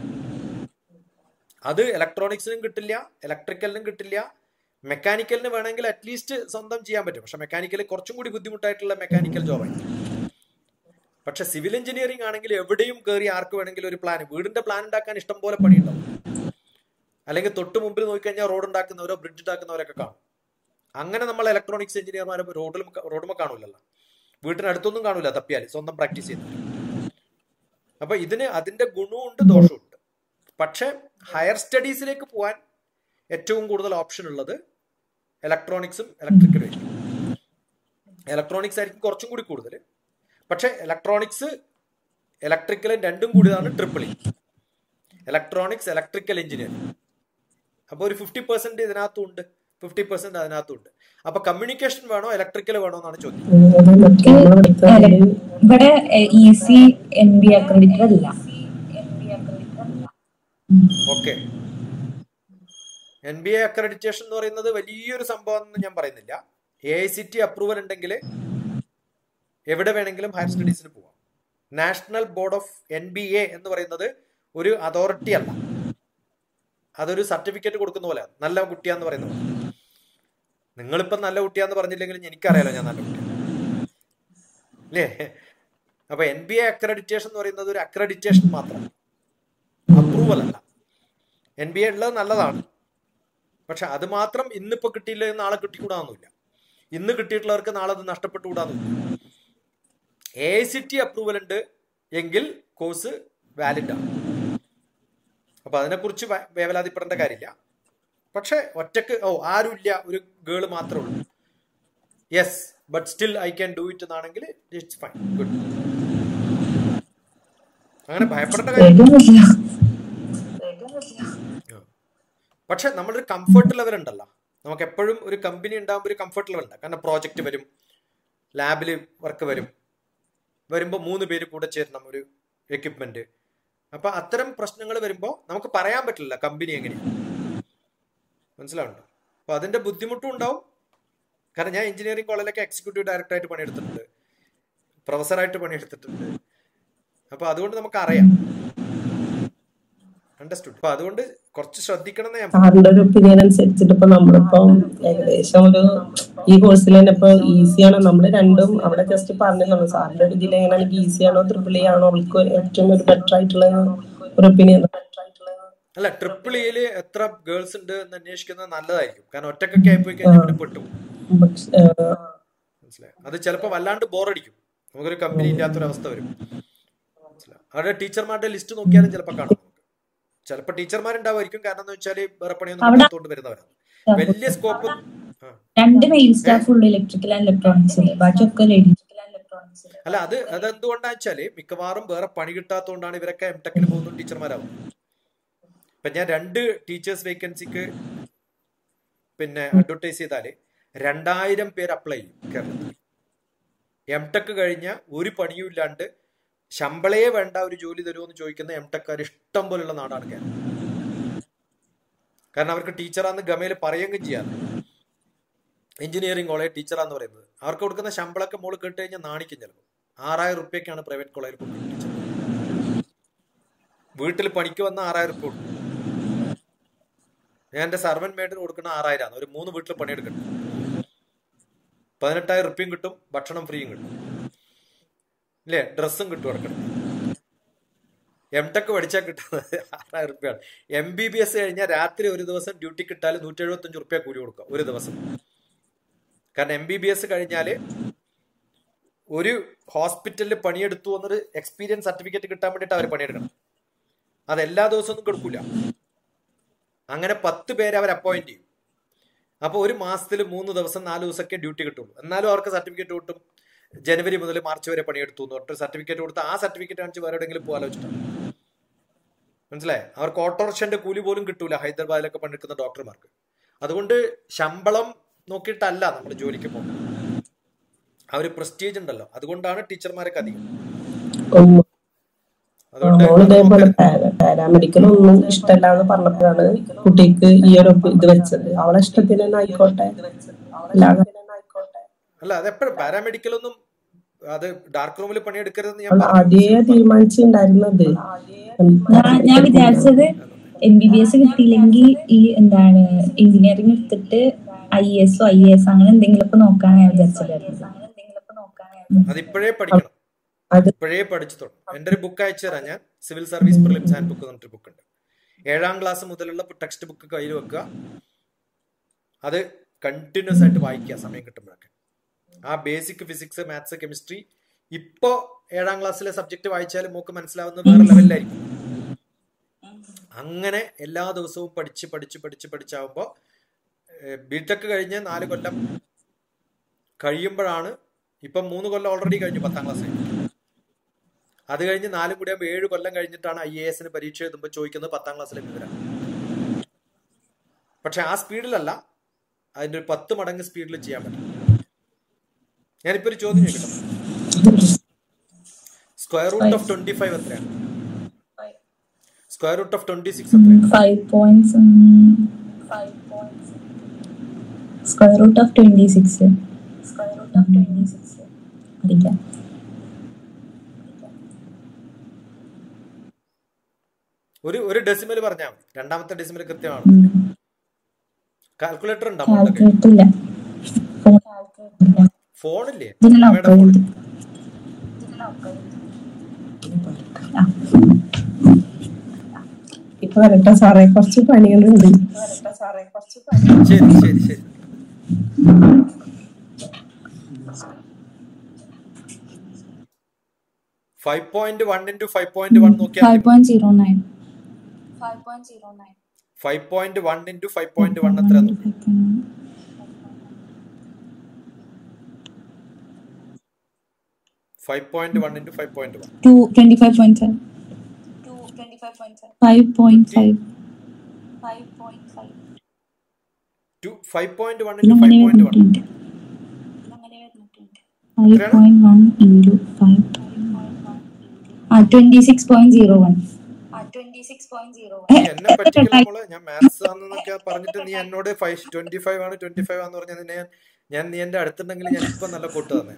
അത് ഇലക്ട്രോണിക്സിനും കിട്ടില്ല, ഇലക്ട്രിക്കലിനും കിട്ടില്ല. മെക്കാനിക്കലിന് വേണമെങ്കിൽ അറ്റ്ലീസ്റ്റ് സ്വന്തം ചെയ്യാൻ പറ്റും. പക്ഷെ മെക്കാനിക്കൽ കുറച്ചും കൂടി ബുദ്ധിമുട്ടായിട്ടുള്ള മെക്കാനിക്കൽ ജോബായിരിക്കും. പക്ഷെ സിവിൽ എഞ്ചിനീയറിംഗ് ആണെങ്കിൽ എവിടെയും കയറി ആർക്ക് വേണമെങ്കിലും ഒരു പ്ലാൻ, വീടിന്റെ പ്ലാൻ ഉണ്ടാക്കാൻ ഇഷ്ടം പോലെ പണിയുണ്ടാവും. അല്ലെങ്കിൽ തൊട്ട് മുമ്പിൽ നോക്കിക്കഴിഞ്ഞാൽ റോഡ് ഉണ്ടാക്കുന്നവരോ ബ്രിഡ്ജ് ഉണ്ടാക്കുന്നവരൊക്കെ കാണും. അങ്ങനെ നമ്മൾ ഇലക്ട്രോണിക്സ് എഞ്ചിനീയർമാരെ റോഡിൽ റോഡുമ്പോൾ കാണൂലല്ലോ, വീട്ടിനടുത്തൊന്നും കാണൂല തപ്പിയാൽ, സ്വന്തം പ്രാക്ടീസ് ചെയ്യുന്നത്. അപ്പൊ ഇതിന് അതിന്റെ ഗുണമുണ്ട് ദോഷമുണ്ട്. പക്ഷെ ഹയർ സ്റ്റഡീസിലേക്ക് പോകാൻ ഏറ്റവും കൂടുതൽ ഓപ്ഷൻ ഉള്ളത് ഇലക്ട്രോണിക്സും ഇലക്ട്രിക്കലും ആയിരിക്കും. ഇലക്ട്രോണിക്സ് ആയിരിക്കും കുറച്ചും കൂടി കൂടുതൽ. പക്ഷെ ഇലക്ട്രോണിക്സ് ഇലക്ട്രിക്കലും രണ്ടും കൂടിയതാണ് triple E, electronics electrical engineering. അപ്പൊ ഒരു ഫിഫ്റ്റി പെർസെന്റ് ഇതിനകത്തും ഉണ്ട്, ഫിഫ്റ്റി പെർസെന്റ് അതിനകത്തും ഉണ്ട്. അപ്പൊ കമ്മ്യൂണിക്കേഷൻ വേണോ ഇലക്ട്രിക്കൽ വേണോ എന്നാണ് ചോദ്യം. ഇവിടെ ഈസി എൻ ബി അക്രഡിറ്റഡ് അല്ല. Okay, N B A accreditation എന്ന് പറയുന്നത് വലിയൊരു സംഭവം എന്ന് ഞാൻ പറയുന്നില്ല. A I C T approval ഉണ്ടെങ്കിൽ എവിടെ വേണമെങ്കിലും ഹയർ സ്റ്റഡീസിന് പോവാം. National board of N B A എന്ന് പറയുന്നത് ഒരു അതോറിറ്റി അല്ല, അതൊരു സർട്ടിഫിക്കറ്റ് കൊടുക്കുന്ന പോലെ, നല്ല കുട്ടിയാന്ന് പറയുന്നത്. നിങ്ങളിപ്പം നല്ല കുട്ടിയാന്ന് പറഞ്ഞില്ലെങ്കിലും എനിക്കറിയാലോ ഞാൻ നല്ല കുട്ടിയാണ് അല്ലേ? അപ്പൊ എൻ ബി എ അക്രഡിറ്റേഷൻ എന്ന് പറയുന്നത് ഒരു അക്രഡിറ്റേഷൻ മാത്രം, അപ്രൂവൽ അല്ല. എൻ ബി എ ഉള്ളത് നല്ലതാണ്, പക്ഷെ അത് മാത്രം ഇന്നിപ്പോ കിട്ടിയില്ല നാളെ കിട്ടിക്കൂടാന്നില്ല, ഇന്ന് കിട്ടിയിട്ടുള്ളവർക്ക് നാളെ അത് നഷ്ടപ്പെട്ടുകൂടാന്നില്ല. A I C T approval ഉണ്ട് എങ്കിൽ കോഴ്സ് വാലിഡ് ആണ്. അപ്പൊ അതിനെക്കുറിച്ച് വേവലാതിപ്പെടേണ്ട കാര്യമില്ല. പക്ഷെ ഒറ്റക്ക് ഓ ആരുമില്ല, ഒരു ഗേള് മാത്രമേ ഉള്ളൂ, yes but still I can do it എന്നാണെങ്കിൽ ഇറ്റ്സ് ഫൈൻ, ഗുഡ്. അങ്ങനെ ഭയപ്പെടേണ്ട കാര്യം. പക്ഷെ നമ്മളൊരു കംഫർട്ട് ലെവൽ ഉണ്ടല്ലോ, നമുക്ക് എപ്പോഴും ഒരു കമ്പനി ഉണ്ടാകുമ്പോൾ ഒരു കംഫർട്ട് ലെവൽ ഉണ്ട്. കാരണം പ്രോജക്റ്റ് വരും, ലാബിൽ വർക്ക് വരും, വരുമ്പോൾ മൂന്ന് പേര് കൂടെ ചേരണം ഒരു എക്യുപ്മെന്റ്. അപ്പൊ അത്തരം പ്രശ്നങ്ങൾ വരുമ്പോൾ നമുക്ക് പറയാൻ പറ്റില്ല കമ്പനി എങ്ങനെയാണ്, മനസ്സിലാവുന്നുണ്ടോ? അപ്പൊ അതിന്റെ ബുദ്ധിമുട്ടും ഉണ്ടാവും. കാരണം ഞാൻ എഞ്ചിനീയറിംഗ് കോളേജിലൊക്കെ എക്സിക്യൂട്ടീവ് ഡയറക്ടറായിട്ട് പണിയെടുത്തിട്ടുണ്ട്, പ്രൊഫസറായിട്ട് പണിയെടുത്തിട്ടുണ്ട്. അപ്പൊ അതുകൊണ്ട് നമുക്ക് അറിയാം. അണ്ടർസ്റ്റുഡ്. അപ്പൊ അതുകൊണ്ട് കുറച്ച് ശ്രദ്ധിക്കണം എന്ന് ഞാൻ സാറിന്റെ ഒരു ഒപ്പീനിയൻ അനുസരിച്ചിട്ട് ഇപ്പൊ നമ്മളിപ്പം ഏകദേശം ഒരു ഈ കോഴ്സിൽ തന്നെ ഇപ്പൊ ഈസിയാണോ? നമ്മള് രണ്ടും അവിടെ ജസ്റ്റ് പറഞ്ഞല്ലോ, സാറിന്റെ ഒരു ഇതിൽ എങ്ങനെയാണെങ്കിൽ ഈസിയാണോ ട്രിപ്പിൾ ഇ ആണോ അവൾക്ക് ഏറ്റവും ഒരു ബെറ്റർ ആയിട്ടുള്ള ഒരു ഒപ്പീനിയൻ? അല്ല, ട്രിപ്പിൾ ഇയില് എത്ര ഗേൾസ് ഉണ്ട് എന്ന് അന്വേഷിക്കുന്നത് നല്ലതായിരിക്കും. കാരണം ഒറ്റക്കൊക്കെ ആയിപ്പോയി കഴിഞ്ഞാൽ പിന്നെ പെട്ടു. മനസ്സിലായി? അത് ചിലപ്പോൾ വല്ലാണ്ട് ബോറടിക്കും, നമുക്കൊരു കമ്പനി ഇല്ലാത്തൊരവസ്ഥ വരും. മനസ്സിലായി? അവിടെ ടീച്ചർമാരുടെ ലിസ്റ്റ് നോക്കിയാലും ചിലപ്പോൾ കാണാം. ചിലപ്പോൾ ടീച്ചർമാരുണ്ടാവുമായിരിക്കും, കാരണം എന്ന് വെച്ചാൽ വേറെ പണിയൊന്നും ഇല്ലാത്തതുകൊണ്ട് വരുന്നവരാണ്. വലിയ സ്കോപ്പ്. രണ്ട് മെയിൽ സ്റ്റാഫ് ഉള്ളൂ ഇലക്ട്രിക്കൽ ആൻഡ് ഇലക്ട്രോണിക്സിൽ, ബാക്കിയൊക്കെ ലേഡീസ്. അല്ല, അത് അതെന്തുകൊണ്ടാന്ന് വെച്ചാല് മിക്കവാറും വേറെ പണി കിട്ടാത്തതുകൊണ്ടാണ് ഇവരൊക്കെ എം ടെക്കിന് പോകുന്ന ടീച്ചർമാരാവും. ഇപ്പൊ ഞാൻ രണ്ട് ടീച്ചേഴ്സ് വേക്കൻസിക്ക് പിന്നെ അഡ്വർടൈസ് ചെയ്താല് രണ്ടായിരം പേര് അപ്ലൈ ചെയ്യും കേരളത്തിൽ. എം ടെക് കഴിഞ്ഞ ഒരു പണിയും ഇല്ലാണ്ട് ശമ്പളേ വേണ്ട ഒരു ജോലി തരുമോ എന്ന് ചോദിക്കുന്ന എം ടെക്കാർ ഇഷ്ടം പോലുള്ള നാടാണ് കേരളം. കാരണം അവർക്ക് ടീച്ചറാന്ന് ഗമയിൽ പറയുകയും ചെയ്യാറ്. എഞ്ചിനീയറിംഗ് കോളേജ് ടീച്ചറാന്ന് പറയുന്നത് അവർക്ക് കൊടുക്കുന്ന ശമ്പളമൊക്കെ മോള് കേട്ട് കഴിഞ്ഞാൽ നാണിക്കും. ചിലപ്പോൾ ആറായിരം റുപ്യൊക്കെയാണ് പ്രൈവറ്റ് കോളേജിൽ കൊടുക്കുന്നത് ടീച്ചർ. വീട്ടിൽ പണിക്ക് വന്ന ആറായിരം റുപ്യ കൊടുക്കും. ഞാൻ എന്റെ സർവന്റ് മേഡിന് കൊടുക്കുന്ന ആറായിരം ആണ്. ഒരു മൂന്ന് വീട്ടിൽ പണിയെടുക്കണം, പതിനെട്ടായിരം റുപ്യയും കിട്ടും, ഭക്ഷണം ഫ്രീയും കിട്ടും, ഇല്ലേ? ഡ്രസ്സും കിട്ടും ഇടക്കിടക്ക്. എം ടെക് പഠിച്ചാൽ കിട്ടുന്നത് ആറായിരം റുപ്യാണ്. എം ബി ബി എസ് കഴിഞ്ഞാൽ രാത്രി ഒരു ദിവസം ഡ്യൂട്ടി കിട്ടാൽ നൂറ്റി എഴുപത്തി അഞ്ച് റുപ്യ കൂലി കൊടുക്കുക ഒരു ദിവസം. കാരണം എം ബി ബി എസ് കഴിഞ്ഞാല് ഒരു ഹോസ്പിറ്റലിൽ പണിയെടുത്തു എന്നൊരു എക്സ്പീരിയൻസ് സർട്ടിഫിക്കറ്റ് കിട്ടാൻ വേണ്ടിയിട്ട് അവർ പണിയെടുക്കണം. അത് എല്ലാ ദിവസവും ഒന്നും കൊടുക്കൂല. അങ്ങനെ പത്ത് പേരെ അവർ അപ്പോയിന്റ് ചെയ്യും. അപ്പൊ ഒരു മാസത്തിൽ മൂന്ന് ദിവസം നാല് ദിവസമൊക്കെ ഡ്യൂട്ടി കിട്ടുള്ളൂ. എന്നാലും അവർക്ക് സർട്ടിഫിക്കറ്റ് കിട്ടും. ജനുവരി മുതൽ മാർച്ച് വരെ പണിയെടുത്തു എന്ന് പറഞ്ഞിട്ട് സർട്ടിഫിക്കറ്റ് കൊടുത്ത് ആ സർട്ടിഫിക്കറ്റ് കാണിച്ച് വേറെ എവിടെയെങ്കിലും പോകാൻ ആലോചിച്ചിട്ടാണ്. മനസ്സിലായി? അവർക്ക് ഓട്ടോറിക്ഷന്റെ കൂലി പോലും കിട്ടൂല ഹൈദരാബാദിലൊക്കെ പണിയെടുക്കുന്ന ഡോക്ടർമാർക്ക്. അതുകൊണ്ട് ശമ്പളം നോക്കിയിട്ടല്ല നമ്മൾ ജോലിക്ക് പോകുന്നത്, ആ ഒരു പ്രസ്റ്റീജ് ഉണ്ടല്ലോ, അതുകൊണ്ടാണ് ടീച്ചർമാരൊക്കെ അധികം. ഇതേപോലെ പാരാമെഡിക്കൽ ഒന്നും ഇഷ്ടമല്ല എന്ന് പറഞ്ഞപ്പോഴാണ് കുട്ടിക്ക് ഈ ഒരു ഇത് വെച്ചത്. അവളെ ഇഷ്ടത്തിന് തന്നെ ആയിക്കോട്ടെ. അല്ല, അതെപ്പോഴും പാരാമെഡിക്കൽ ഒന്നും അത് ഡാർക്ക് റൂമിൽ പണിയെടുക്കരുതെന്ന് ഞാൻ ആദ്യമേ തീരുമാനിച്ചിട്ടുണ്ടായിരുന്നത്. ഞാൻ വിചാരിച്ചത് എം ബി ബി എസ് കിട്ടിയില്ലെങ്കിൽ ഈ എന്താണ് എഞ്ചിനീയറിംഗ് എടുത്തിട്ട് ഐ എസ് ഐ എസ് അങ്ങനെ എന്തെങ്കിലുമൊക്കെ നോക്കാനാണ് ഞാൻ വിചാരിച്ചത്. അതിപ്പോഴേ പഠിക്കണം, ഇപ്പോഴേ പഠിച്ചു തുടങ്ങും. എൻ്റെ ഒരു ബുക്ക് അയച്ചു തരാം ഞാൻ. Civil service prelims hand book എന്നിട്ട് ബുക്ക് ഉണ്ട്. ഏഴാം ക്ലാസ് മുതലുള്ള ടെക്സ്റ്റ് ബുക്ക് കയ്യിൽ വെക്കുക, അത് കണ്ടിന്യൂസ് ആയിട്ട് വായിക്കുക സമയം കിട്ടുമ്പോഴൊക്കെ. ആ ബേസിക് ഫിസിക്സ്, മാത്സ്, കെമിസ്ട്രി ഇപ്പോ ഏഴാം ക്ലാസ്സിലെ സബ്ജക്ട് വായിച്ചാലും മോക്ക് മനസ്സിലാവുന്ന വേറെ ലെവലിലായിരിക്കും. അങ്ങനെ എല്ലാ ദിവസവും പഠിച്ച് പഠിച്ച് പഠിച്ച് പഠിച്ചാവുമ്പോ ബിടെക് കഴിഞ്ഞ് നാല് കൊല്ലം കഴിയുമ്പോഴാണ്, ഇപ്പം മൂന്ന് കൊല്ലം ഓൾറെഡി കഴിഞ്ഞു പത്താം ക്ലാസ് കഴിഞ്ഞു. അത് കഴിഞ്ഞ് നാലും കൂടി ആകുമ്പോൾ ഏഴ് കൊല്ലം കഴിഞ്ഞിട്ടാണ് ഐ എ എസിന് പരീക്ഷ എഴുതുമ്പോൾ ചോദിക്കുന്നത് പത്താം ക്ലാസ്സിലെ വിവരമാണ്. പക്ഷെ ആ സ്പീഡിലല്ല, അതിന്റെ ഒരു പത്ത് മടങ്ങ് സ്പീഡിൽ ചെയ്യാൻ പറ്റും. ഞാനിപ്പോ ഒരു ചോദ്യം ചോദിക്കട്ടെ, square root of twenty five എത്രയാണ്? Square root of twenty six എത്രയാണ്? Square root of twenty six അറിയില്ല. ഒരു ഒരു ഡെസിമൽ പറഞ്ഞാൽ മതി. രണ്ടാമത്തെ ഡെസിമൽ കൃത്യമാണ്. കാൽക്കുലേറ്റർ ഉണ്ടോ? ഫോണില്ലേ? ഇപ്പൊ വരട്ടെ സാറേ, കുറച്ച് പണികളുണ്ട്. ശരി ശരി ശരി. Five point one into five point one നോക്കിയാൽ five point zero nine. Five point one into five point one എത്ര നോക്കി? Five point one into five point one twenty five point seven. Five point five. Five point one into five point one five point one into five twenty six point zero one. എന്നെ പറ്റിക്കല. ഞാൻ maths ആണെന്നൊക്കെ പറഞ്ഞിട്ട് നീ എന്നോട് five twenty five ആണ് twenty five ആന്ന് പറഞ്ഞാൽ നിന്നെ ഞാൻ നീ എന്റെ അടുത്തുണ്ടെങ്കിൽ ഞാൻ ഇപ്പൊ നല്ല പൊട്ട് തന്നെ.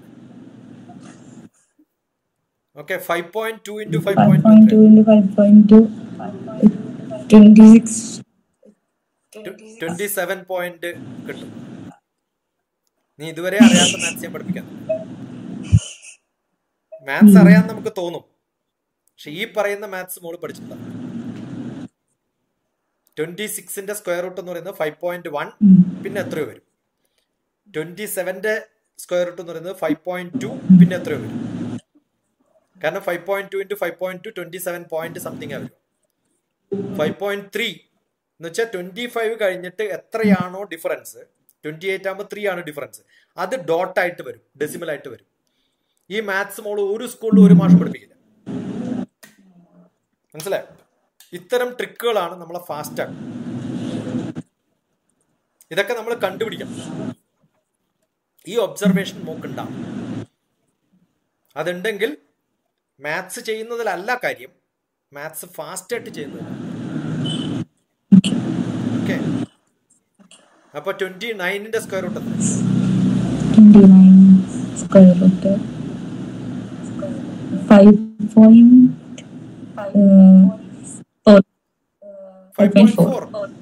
Okay, five point two into five point two twenty six twenty seven point കിട്ടും. നീ ഇതുവരെ അറിയാത്ത മാത്സ് ഞാൻ പഠിപ്പിക്കാൻ. മാത്സ് അറിയാൻ നമുക്ക് തോന്നും, പക്ഷെ ഈ പറയുന്ന മാത്സ് മോള് പഠിച്ചിട്ടുണ്ടാവും. ട്വന്റി സിക്സിന്റെ സ്ക്വയർ റൂട്ട് എന്ന് പറയുന്നത് ഫൈവ് പോയിന്റ് വൺ, പിന്നെ എത്രയോ വരും. ട്വന്റി സെവന്റെ സ്ക്വയർ റൂട്ട് എന്ന് പറയുന്നത് ഫൈവ് പോയിന്റ് ടു, പിന്നെ എത്രയോ വരും. കാരണം five point two into five point two twenty seven point something ആ വരും. ഫൈവ് പോയിന്റ് ത്രീ എന്ന് വെച്ചാൽ ട്വന്റി ഫൈവ് കഴിഞ്ഞിട്ട് എത്രയാണോ ഡിഫറൻസ്, ട്വന്റി എയ്റ്റ് ആകുമ്പോൾ ത്രീ ആണ് ഡിഫറൻസ്, അത് ഡോട്ട് ആയിട്ട് വരും, ഡെസിമൽ ആയിട്ട് വരും. ഈ മാത്സ് മോള് ഒരു സ്കൂളിൽ ഒരു മാസം പഠിപ്പിക്കില്ല. മനസ്സിലായോ? ഇത്തരം ട്രിക്കുകളാണ് നമ്മളെ ഫാസ്റ്റ് ആക്കുക. ഇതൊക്കെ നമ്മൾ കണ്ടുപിടിക്കണം. ഈ ഒബ്സർവേഷൻ മോക്കുണ്ടാവും. അതുണ്ടെങ്കിൽ മാത്സ് ചെയ്യുന്നതിലല്ല കാര്യം, മാത്സ് ഫാസ്റ്റ് ആയിട്ട് ചെയ്യുന്നതിലാണ്. ഓക്കെ, അപ്പൊ ട്വന്റി നയനിന്റെ സ്ക്വയർ റൂട്ട് എത്ര? Twenty nine square root five point five point four.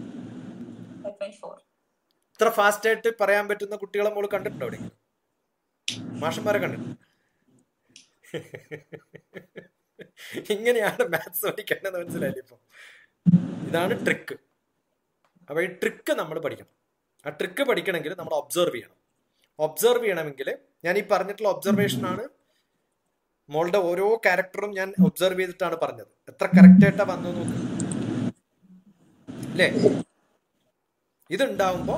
ഇത്ര ഫാസ്റ്റ് ആയിട്ട് പറയാൻ പറ്റുന്ന കുട്ടികളെ മോള് കണ്ടിട്ടുണ്ടോ? എവിടെ മാഷന്മാരെ കണ്ടിട്ടുണ്ട്? ഇങ്ങനെയാണ് മാത്സ് പഠിക്കേണ്ടത്. മനസ്സിലായില്ലേ? ഇപ്പൊ ഇതാണ് ട്രിക്ക്. അപ്പൊ ഈ ട്രിക്ക് നമ്മൾ പഠിക്കണം. ആ ട്രിക്ക് പഠിക്കണമെങ്കിൽ നമ്മൾ ഒബ്സർവ് ചെയ്യണം. ഒബ്സർവ് ചെയ്യണമെങ്കിൽ ഞാൻ ഈ പറഞ്ഞിട്ടുള്ള ഒബ്സർവേഷൻ ആണ്. മോളുടെ ഓരോ ക്യാരക്ടറും ഞാൻ ഒബ്സർവ് ചെയ്തിട്ടാണ് പറഞ്ഞത്. എത്ര കറക്റ്റ് ആയിട്ടാ വന്നു നോക്ക് അല്ലേ? ഇതുണ്ടാവുമ്പോ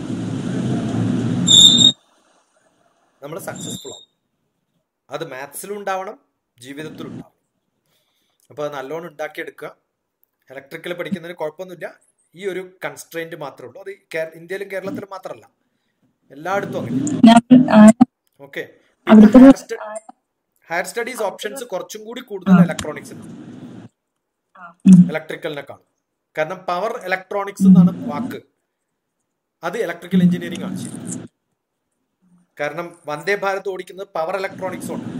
നമ്മൾ സക്സസ്ഫുൾ ആവും. അത് മാത്സിലും ഉണ്ടാവണം, ജീവിതത്തിലും ഉണ്ടാവണം. അപ്പൊ അത് നല്ലോണം ഉണ്ടാക്കിയെടുക്കുക. ഇലക്ട്രിക്കൽ പഠിക്കുന്നതിന് കുഴപ്പമൊന്നുമില്ല. ഈ ഒരു കൺസ്ട്രെയിന്റ് മാത്രമേ ഉള്ളൂ. അത് ഇന്ത്യയിലും കേരളത്തിലും മാത്രമല്ല, എല്ലായിടത്തും അങ്ങനെ. ഓക്കെ, ഹയർ സ്റ്റഡീസ് ഓപ്ഷൻസ് കുറച്ചും കൂടി കൂടുതൽ ഇലക്ട്രോണിക്സിന്, ഇലക്ട്രിക്കലിനെക്കാളും. കാരണം പവർ ഇലക്ട്രോണിക്സ് എന്നാണ് വാക്ക്, അത് ഇലക്ട്രിക്കൽ എഞ്ചിനീയറിംഗ് ആണ് ശരി. കാരണം വന്ദേ ഭാരത് ഓടിക്കുന്നത് പവർ ഇലക്ട്രോണിക്സ് ഉണ്ട്.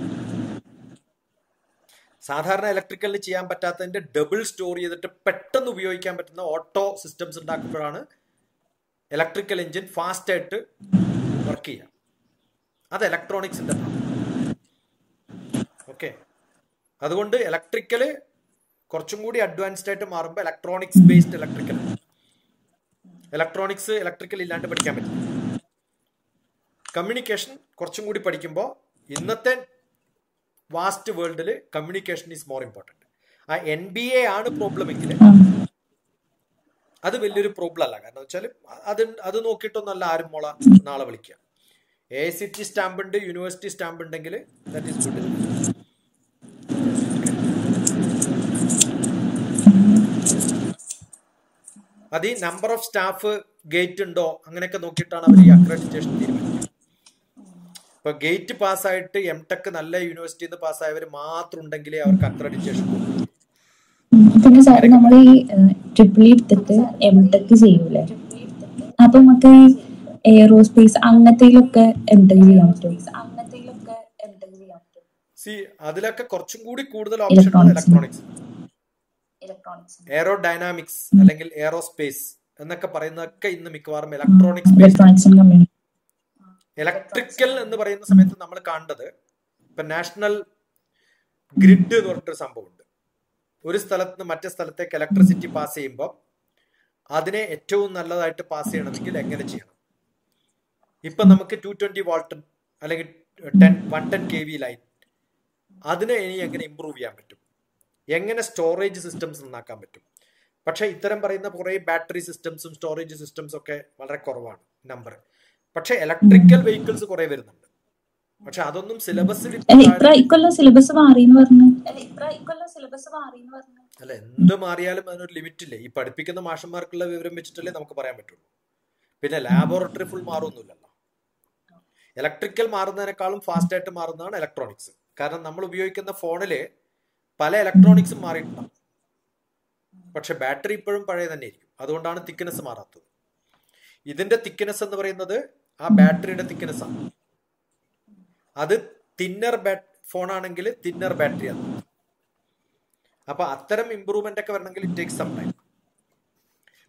സാധാരണ ഇലക്ട്രിക്കലിൽ ചെയ്യാൻ പറ്റാത്തതിന്റെ ഡബിൾ സ്റ്റോർ ചെയ്തിട്ട് പെട്ടെന്ന് ഉപയോഗിക്കാൻ പറ്റുന്ന ഓട്ടോ സിസ്റ്റംസ് ഉണ്ടാക്കുമ്പോഴാണ് ഇലക്ട്രിക്കൽ എഞ്ചിൻ ഫാസ്റ്റ് ആയിട്ട് വർക്ക് ചെയ്യുക. അത് ഇലക്ട്രോണിക്സിന്റെ ഓക്കെ. അതുകൊണ്ട് ഇലക്ട്രിക്കല് കുറച്ചും കൂടി അഡ്വാൻസ്ഡ് ആയിട്ട് മാറുമ്പോൾ electronics based electrical. Electronics electrical ഇല്ലാണ്ട് പഠിക്കാൻ പറ്റില്ല. കമ്മ്യൂണിക്കേഷൻ കുറച്ചും കൂടി പഠിക്കുമ്പോൾ ഇന്നത്തെ വാസ്റ്റ് വേൾഡിൽ കമ്മ്യൂണിക്കേഷൻ ഈസ് മോർ ഇമ്പോർട്ടൻറ്റ്. ആ എൻ ബി എ ആണ് പ്രോബ്ലം എങ്കിൽ അത് വലിയൊരു പ്രോബ്ലം അല്ല. കാരണം വെച്ചാൽ അത് അത് നോക്കിയിട്ടൊന്നല്ല ആരും മോള നാളെ വിളിക്കുക. A I C T stamp ഉണ്ട്, യൂണിവേഴ്സിറ്റി സ്റ്റാമ്പ് ഉണ്ടെങ്കിൽ ദാറ്റ് ഈസ് ഗുഡ്. അത് ഈ നമ്പർ ഓഫ് സ്റ്റാഫ്, ഗേറ്റ് ഉണ്ടോ അങ്ങനെയൊക്കെ നോക്കിയിട്ടാണ് അവർ ഈ അക്രഡിറ്റേഷൻ തീരുമാനിക്കുക. ഇപ്പൊ ഗേറ്റ് പാസ്സായിട്ട് എം ടെക് നല്ല യൂണിവേഴ്സിറ്റിയിൽ നിന്ന് പാസ്സായവർ മാത്രം ഉണ്ടെങ്കിലേ അവർക്ക് അക്രഡിറ്റേഷൻ. പിന്നെ സാർ നമ്മൾ ഈ ട്രിപ്പിൾ എടുത്തിട്ട് എം ടെക് ചെയ്യൂലേ, അപ്പൊ നമുക്ക് എയറോസ്പേസ് അങ്ങനത്തേലൊക്കെ എന്തെങ്കിലും ചെയ്യാൻ പറ്റും? സി അതിലൊക്കെ കുറച്ചും കൂടി കൂടുതൽ ഓപ്ഷൻ ആണ് ഇലക്ട്രോണിക്സ്, എയറോ ഡൈനാമിക്സ് അല്ലെങ്കിൽ എയറോസ്പേസ് എന്നൊക്കെ പറയുന്നതൊക്കെ ഇന്ന് മിക്കവാറും ഇലക്ട്രോണിക്സ് ബേസ്ഡ്. ഇലക്ട്രിക്കൽ എന്ന് പറയുന്ന സമയത്ത് നമ്മൾ കാണേണ്ടത് ഇപ്പൊ നാഷണൽ ഗ്രിഡ് എന്ന് പറഞ്ഞിട്ടൊരു സംഭവമുണ്ട്. ഒരു സ്ഥലത്ത് നിന്ന് മറ്റേ സ്ഥലത്തേക്ക് ഇലക്ട്രിസിറ്റി പാസ് ചെയ്യുമ്പോൾ അതിനെ ഏറ്റവും നല്ലതായിട്ട് പാസ് ചെയ്യണമെങ്കിൽ എങ്ങനെ ചെയ്യണം? ഇപ്പൊ നമുക്ക് ടു ട്വന്റി വോൾട്ട് അല്ലെങ്കിൽ ten one ten K V line, അതിനെ ഇനി എങ്ങനെ ഇമ്പ്രൂവ് ചെയ്യാൻ പറ്റും? എങ്ങനെ സ്റ്റോറേജ് സിസ്റ്റംസ് നന്നാക്കാൻ പറ്റും? പക്ഷെ ഇത്തരം പറയുന്ന കുറെ ബാറ്ററി സിസ്റ്റംസും സ്റ്റോറേജ് സിസ്റ്റംസും ഒക്കെ വളരെ കുറവാണ് നമ്പർ. പക്ഷെ ഇലക്ട്രിക്കൽ വെഹിക്കിൾസ് കുറെ വരുന്നുണ്ട്. പക്ഷെ അതൊന്നും സിലബസിൽ സിലബസ് അല്ല. എന്ത് മാറിയാലും അതിനൊരു ലിമിറ്റ് ഇല്ലേ? ഈ പഠിപ്പിക്കുന്ന മാഷന്മാർക്കുള്ള വിവരം വെച്ചിട്ടല്ലേ നമുക്ക് പറയാൻ പറ്റുള്ളൂ. പിന്നെ ലാബോറട്ടറി ഫുൾ മാറുമൊന്നുമില്ലല്ലോ. ഇലക്ട്രിക്കൽ മാറുന്നതിനേക്കാളും ഫാസ്റ്റ് ആയിട്ട് മാറുന്നതാണ് ഇലക്ട്രോണിക്സ്. കാരണം നമ്മൾ ഉപയോഗിക്കുന്ന ഫോണില് പല ഇലക്ട്രോണിക്സും മാറിയിട്ടുണ്ടാവും, പക്ഷെ ബാറ്ററി ഇപ്പോഴും പഴയ തന്നെ ആയിരിക്കും. അതുകൊണ്ടാണ് തിക്നെസ് മാറാത്തത്. ഇതിന്റെ തിക്നെസ് എന്ന് പറയുന്നത് ആ ബാറ്ററിയുടെ തിക്നെസ് ആണ്. അത് തിന്നർ ഫോൺ ആണെങ്കിൽ തിന്നർ ബാറ്ററി ആണ്. അപ്പൊ അത്തരം ഇമ്പ്രൂവ്മെന്റ് ഒക്കെ വരണമെങ്കിൽ ഇറ്റ് ടേക്സ് സം ടൈം.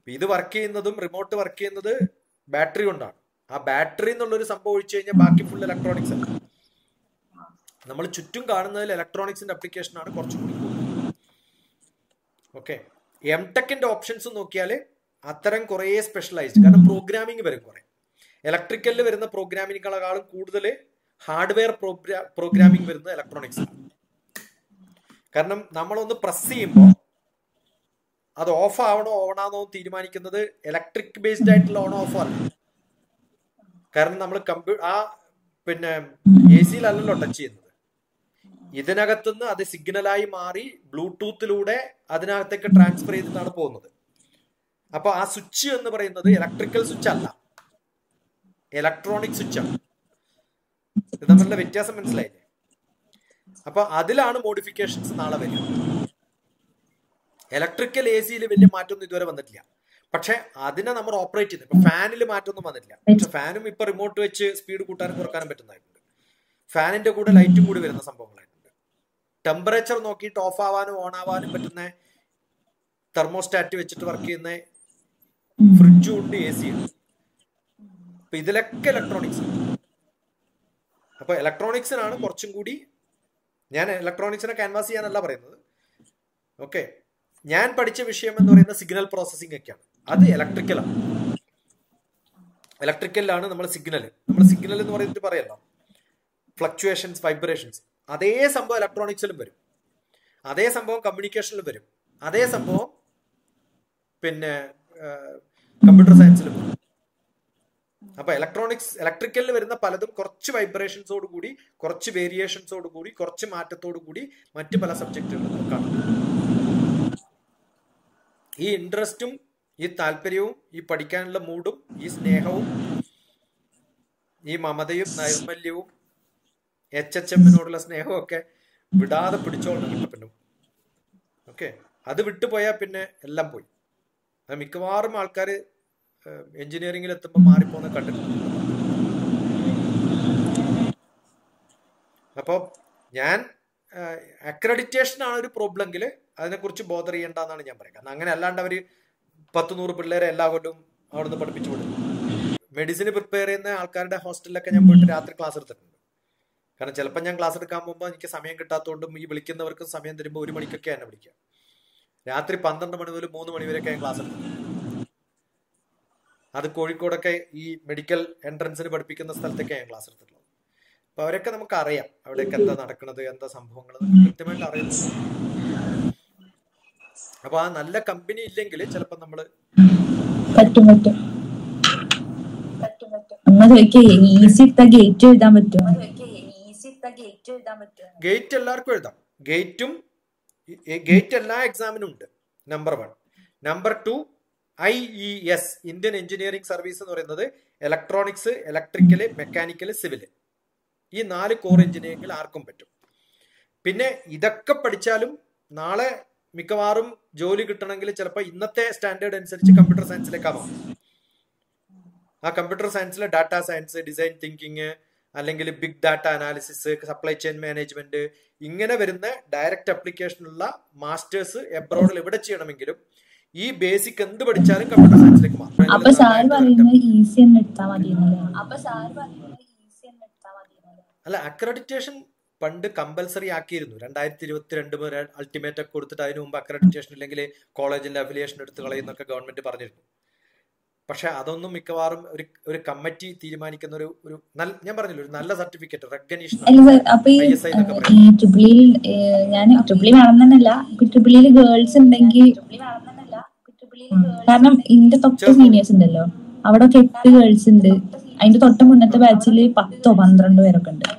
ഇത് വർക്ക് ചെയ്യുന്നതും റിമോട്ട് വർക്ക് ചെയ്യുന്നത് ബാറ്ററി കൊണ്ടാണ്. ആ ബാറ്ററി എന്നുള്ളൊരു സംഭവം ഒഴിച്ചു കഴിഞ്ഞാൽ ബാക്കി ഫുൾ ഇലക്ട്രോണിക്സ് ആണ്. നമ്മൾ ചുറ്റും കാണുന്നതിൽ ഇലക്ട്രോണിക്സിന്റെ അപ്ലിക്കേഷൻ ആണ് കുറച്ചും കൂടി കൂടുതൽ. ഓക്കെ, എം ടെക്കിന്റെ ഓപ്ഷൻസ് നോക്കിയാൽ അത്തരം കുറേ സ്പെഷ്യലൈസ്ഡ്, കാരണം പ്രോഗ്രാമിംഗ് വരും കുറെ. ഇലക്ട്രിക്കലിൽ വരുന്ന പ്രോഗ്രാമിങ്ങിനേക്കാളും കൂടുതൽ ഹാർഡ്വെയർ പ്രോഗ്രാമിംഗ് വരുന്നത് ഇലക്ട്രോണിക്സ് ആണ്. കാരണം നമ്മളൊന്ന് പ്രസ് ചെയ്യുമ്പോൾ അത് ഓഫ് ആവണോ ഓണാണോ തീരുമാനിക്കുന്നത് ഇലക്ട്രിക് ബേസ്ഡ് ആയിട്ടുള്ള ഓണോ ഓഫോ അല്ല. കാരണം നമ്മൾ കമ്പ്യൂ ആ പിന്നെ എ സിയിലല്ലല്ലോ ടച്ച് ചെയ്യുന്നത്. ഇതിനകത്തുനിന്ന് അത് സിഗ്നലായി മാറി ബ്ലൂടൂത്തിലൂടെ അതിനകത്തേക്ക് ട്രാൻസ്ഫർ ചെയ്തിട്ടാണ് പോകുന്നത്. അപ്പൊ ആ സ്വിച്ച് എന്ന് പറയുന്നത് ഇലക്ട്രിക്കൽ സ്വിച്ച് അല്ല, ഇലക്ട്രോണിക് സ്വിച്ച് ആണ്. ഇത് തമ്മിലുള്ള വ്യത്യാസം മനസ്സിലായില്ലേ? അപ്പൊ അതിലാണ് മോഡിഫിക്കേഷൻസ് നാളെ വരിക. ഇലക്ട്രിക്കൽ എ സിയിൽ വലിയ മാറ്റമൊന്നും ഇതുവരെ വന്നിട്ടില്ല. പക്ഷെ അതിനെ നമ്മൾ ഓപ്പറേറ്റ് ചെയ്യുന്നത്, ഇപ്പൊ ഫാനിൽ മാറ്റമൊന്നും വന്നിട്ടില്ല. പക്ഷെ ഫാനും ഇപ്പൊ റിമോട്ട് വെച്ച് സ്പീഡ് കൂട്ടാനും കുറക്കാനും പറ്റുന്നതായിട്ടുണ്ട്. ഫാനിന്റെ കൂടെ ലൈറ്റും കൂടി വരുന്ന സംഭവങ്ങളായിട്ടുണ്ട്. ടെമ്പറേച്ചർ നോക്കിയിട്ട് ഓഫ് ആവാനും ഓൺ ആവാനും പറ്റുന്ന തെർമോസ്റ്റാറ്റ് വെച്ചിട്ട് വർക്ക് ചെയ്യുന്ന ഫ്രിഡ്ജും ഉണ്ട്, എ സി ഉണ്ട്. അപ്പൊ ഇതിലൊക്കെ ഇലക്ട്രോണിക്സ്. അപ്പൊ ഇലക്ട്രോണിക്സിനാണ് കുറച്ചും കൂടി, ഞാൻ ഇലക്ട്രോണിക്സിനെ ക്യാൻവാസ് ചെയ്യാനല്ല പറയുന്നത്. ഓക്കെ, ഞാൻ പഠിച്ച വിഷയം എന്ന് പറയുന്നത് സിഗ്നൽ പ്രോസസ്സിംഗ് ഒക്കെയാണ്. അത് ഇലക്ട്രിക്കലാണ്. ഇലക്ട്രിക്കലിലാണ് നമ്മൾ സിഗ്നൽ നമ്മൾ സിഗ്നൽ എന്ന് പറയുന്നത് പറയല്ലോ, ഫ്ലക്ച്വേഷൻസ്, വൈബ്രേഷൻസ്. അതേ സംഭവം ഇലക്ട്രോണിക്സിലും വരും, അതേ സംഭവം കമ്മ്യൂണിക്കേഷനിലും വരും, അതേ സംഭവം പിന്നെ കമ്പ്യൂട്ടർ സയൻസിലും വരും. അപ്പൊ ഇലക്ട്രോണിക്സ് ഇലക്ട്രിക്കലിൽ വരുന്ന പലതും കുറച്ച് വൈബ്രേഷൻസോട് കൂടി, കുറച്ച് വേരിയേഷൻസോട് കൂടി, കുറച്ച് മാറ്റത്തോടു കൂടി മറ്റു പല സബ്ജക്റ്റുകളും നോക്കാം. ഈ ഇൻട്രസ്റ്റും ഈ താല്പര്യവും ഈ പഠിക്കാനുള്ള മൂഡും ഈ സ്നേഹവും ഈ മമതയും നൈർമല്യവും എച്ച് എച്ച് എമ്മിനോടുള്ള സ്നേഹവും ഒക്കെ വിടാതെ പിടിച്ചോളണം കിട്ടപ്പെടും. ഓക്കെ, അത് വിട്ടുപോയാൽ പിന്നെ എല്ലാം പോയി. അത് മിക്കവാറും ആൾക്കാർ എഞ്ചിനീയറിംഗിൽ എത്തുമ്പോൾ മാറിപ്പോന്ന് കണ്ടിട്ടുണ്ട്. അപ്പോൾ ഞാൻ അക്രഡിറ്റേഷൻ ആണ് ഒരു പ്രോബ്ലം എങ്കിൽ അതിനെക്കുറിച്ച് ബോധർ ചെയ്യേണ്ടെന്നാണ് ഞാൻ പറയുക. കാരണം അങ്ങനെ അല്ലാണ്ട് അവർ പത്ത് നൂറ് പിള്ളേരെ എല്ലാ കൊല്ലവും അവിടുന്ന് പഠിപ്പിച്ചു വിടും. മെഡിസിന് പ്രിപ്പയർ ചെയ്യുന്ന ആൾക്കാരുടെ ഹോസ്റ്റലിലൊക്കെ ഞാൻ പോയിട്ട് രാത്രി ക്ലാസ് എടുത്തിട്ടുണ്ട്. കാരണം ചിലപ്പോൾ ഞാൻ ക്ലാസ് എടുക്കാൻ പോകുമ്പോൾ എനിക്ക് സമയം കിട്ടാത്തതുകൊണ്ടും ഈ വിളിക്കുന്നവർക്ക് സമയം തരുമ്പോൾ ഒരു മണിക്കൊക്കെ എന്നെ വിളിക്കുക. രാത്രി പന്ത്രണ്ട് മണി മുതൽ മൂന്ന് മണി വരെയൊക്കെ ഞാൻ ക്ലാസ് എടുത്തിട്ടുണ്ട്. അത് കോഴിക്കോടൊക്കെ ഈ മെഡിക്കൽ എൻട്രൻസിന് പഠിപ്പിക്കുന്ന സ്ഥലത്തൊക്കെ ഞാൻ ക്ലാസ് എടുത്തിട്ടുള്ളത്. അപ്പൊ അവരൊക്കെ നമുക്ക് അറിയാം അവിടെയൊക്കെ എന്താ നടക്കുന്നത്, എന്താ സംഭവങ്ങൾ കൃത്യമായിട്ട് അറിയുന്നത്. അപ്പൊ ആ നല്ല കമ്പനി ഇല്ലെങ്കിൽ ചിലപ്പോ നമ്മള് പറ്റും പറ്റും ഗേറ്റ് എഴുതാൻ പറ്റും. ഗേറ്റ് എല്ലാവർക്കും എഴുതാം. ഗേറ്റും ഗേറ്റ് എല്ലാ എക്സാമിനും ഉണ്ട്. Number one. Number two, I E S, Indian engineering service എന്ന് പറയുന്നത് ഇലക്ട്രോണിക്സ്, ഇലക്ട്രിക്കല്, മെക്കാനിക്കല്, സിവില്, ഈ നാല് കോർ എഞ്ചിനീയറിംഗിൽ ആർക്കും പറ്റും. പിന്നെ ഇതൊക്കെ പഠിച്ചാലും നാളെ മിക്കവാറും ജോലി കിട്ടണമെങ്കിൽ ചിലപ്പോൾ ഇന്നത്തെ സ്റ്റാൻഡേർഡ് അനുസരിച്ച് കമ്പ്യൂട്ടർ സയൻസിലേക്കാവാം. ആ കമ്പ്യൂട്ടർ സയൻസിലെ ഡാറ്റാ സയൻസ്, ഡിസൈൻ തിങ്കിങ്, അല്ലെങ്കിൽ big data analysis, supply chain management, ഇങ്ങനെ വരുന്ന ഡയറക്റ്റ് അപ്ലിക്കേഷനുള്ള മാസ്റ്റേഴ്സ് എബ്രോഡിൽ എവിടെ ചെയ്യണമെങ്കിലും ഈ ബേസിക് എന്ത് പഠിച്ചാലും കമ്പ്യൂട്ടർ സയൻസിലേക്ക് മാറും. അല്ല, അക്രഡിറ്റേഷൻ പണ്ട് കമ്പൽസറി ആക്കിയിരുന്നു. രണ്ടായിരത്തി ഇരുപത്തിരണ്ട് വരെ അൾട്ടിമേറ്റ് ഒക്കെ കൊടുത്തിട്ട് അതിനു മുമ്പ് അക്രഡിറ്റേഷൻ ഇല്ലെങ്കിൽ കോളേജിന്റെ അഫിലിയേഷൻ എടുത്ത് കളയുന്നൊക്കെ ഗവൺമെന്റ് പറഞ്ഞിരുന്നു. പക്ഷെ അതൊന്നും മിക്കവാറും ഒരു ഒരു കമ്മിറ്റി തീരുമാനിക്കുന്ന ഒരു ഒരു ഞാൻ പറഞ്ഞില്ല ഒരു നല്ല സർട്ടിഫിക്കറ്റ് റെക്കഗ്നീഷൻ. ഗേൾസ് ഉണ്ടെങ്കിൽ, കാരണം ഇതിന്റെ തൊട്ട് സീനിയേഴ്സ് ഉണ്ടല്ലോ, അവിടെ ഒക്കെ എട്ട് ഗേൾസ് ഉണ്ട്. അതിന്റെ തൊട്ട് മുന്നത്തെ ബാച്ചില് പത്തോ പന്ത്രണ്ടോ പേരൊക്കെ ഉണ്ട്.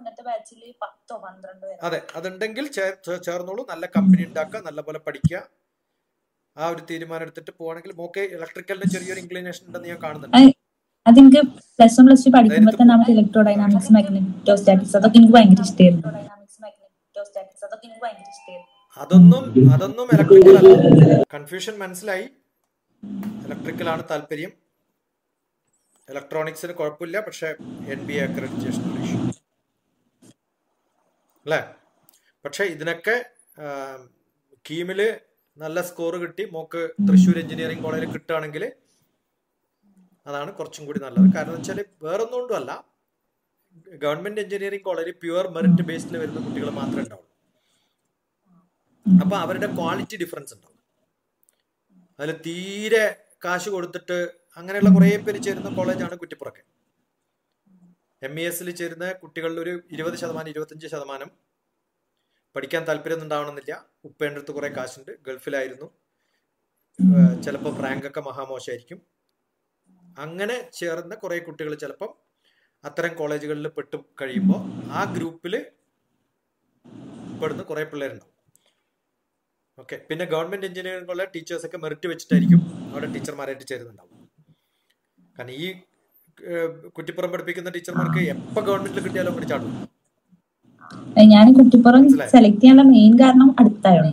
അതെ, അതുണ്ടെങ്കിൽ ചേർന്നോളൂ. നല്ല കമ്പനി ഉണ്ടാക്കുക, നല്ല പോലെ പഠിക്കുക. ആ ഒരു തീരുമാനം എടുത്തിട്ട് പോവാണെങ്കിൽ ഓക്കെ. ഇലക്ട്രിക്കലിന് ചെറിയൊരു ഇൻക്ലിനേഷൻ ഉണ്ടെന്ന് ഞാൻ കാണുന്നുണ്ട്. അതെനിക്ക് പ്ലസ് വൺ പ്ലസ് ടു പഠിക്കുമ്പോൾ തന്നെ നമുക്ക് ഇലക്ട്രോ ഡൈനാമിക്സ്, മാഗ്നറ്റോസ്റ്റാറ്റിക്സ് അതൊക്കെ എനിക്ക് ഭയങ്കര ഇഷ്ടമായിരുന്നു. അതൊന്നും അതൊന്നും ഇലക്ട്രിക്കൽ അല്ല. കൺഫ്യൂഷൻ മനസ്സിലായി. ഇലക്ട്രിക്കലാണ് താല്പര്യം. ഇലക്ട്രോണിക്സിന് കുഴപ്പമില്ല, പക്ഷെ N B A accreditation issue അല്ലേ. പക്ഷെ ഇതിനൊക്കെ കീമില് നല്ല സ്കോർ കിട്ടി മോക്ക് തൃശ്ശൂർ എഞ്ചിനീയറിംഗ് കോളേജിൽ കിട്ടുകയാണെങ്കിൽ അതാണ് കുറച്ചും കൂടി നല്ലത്. കാരണം എന്ന് വെച്ചാൽ വേറൊന്നും കൊണ്ടുമല്ല, ഗവൺമെന്റ് എഞ്ചിനീയറിംഗ് കോളേജിൽ പ്യുവർ മെറിറ്റ് ബേസ്ഡിൽ വരുന്ന കുട്ടികൾ മാത്രമേ ഉണ്ടാവുള്ളൂ. അപ്പൊ അവരുടെ ക്വാളിറ്റി ഡിഫറൻസ് ഉണ്ടാവും. അതിൽ തീരെ കാശ് കൊടുത്തിട്ട് അങ്ങനെയുള്ള കുറെ പേര് ചേരുന്ന കോളേജാണ് കുറ്റിപ്പുറക്കെ. എം ഇ എസിൽ ചേരുന്ന കുട്ടികളിൽ ഒരു ഇരുപത് ശതമാനം ഇരുപത്തഞ്ച് ശതമാനം പഠിക്കാൻ താല്പര്യം ഉണ്ടാവണമെന്നില്ല. ഉപ്പേൻ്റെ അടുത്ത് കുറെ കാശുണ്ട്, ഗൾഫിലായിരുന്നു, ചിലപ്പോൾ റാങ്കൊക്കെ മഹാമോശമായിരിക്കും. അങ്ങനെ ചേർന്ന കുറെ കുട്ടികൾ ചിലപ്പം അത്തരം കോളേജുകളിൽ പെട്ടു കഴിയുമ്പോൾ ആ ഗ്രൂപ്പിൽ പെടുന്ന കുറെ പിള്ളേരുണ്ടാവും. ഓക്കെ. പിന്നെ ഗവൺമെന്റ് എഞ്ചിനീയറിംഗ് കോളേജ് ടീച്ചേഴ്സ് ഒക്കെ മെറിറ്റ് വെച്ചിട്ടായിരിക്കും അവിടെ ടീച്ചർമാരായിട്ട് ചേരുന്നുണ്ടാവും. കാരണം ഈ കുറ്റിപ്പുറം പഠിപ്പിക്കുന്ന ടീച്ചർമാർക്ക് എപ്പോൾ ഗവൺമെന്റിൽ കിട്ടിയാലും പിടിച്ചാടും. ഞാൻ കുറ്റിപ്പുറം സെലക്ട് ചെയ്യാനുള്ള മെയിൻ കാരണം അടുത്തായുണ്ട്.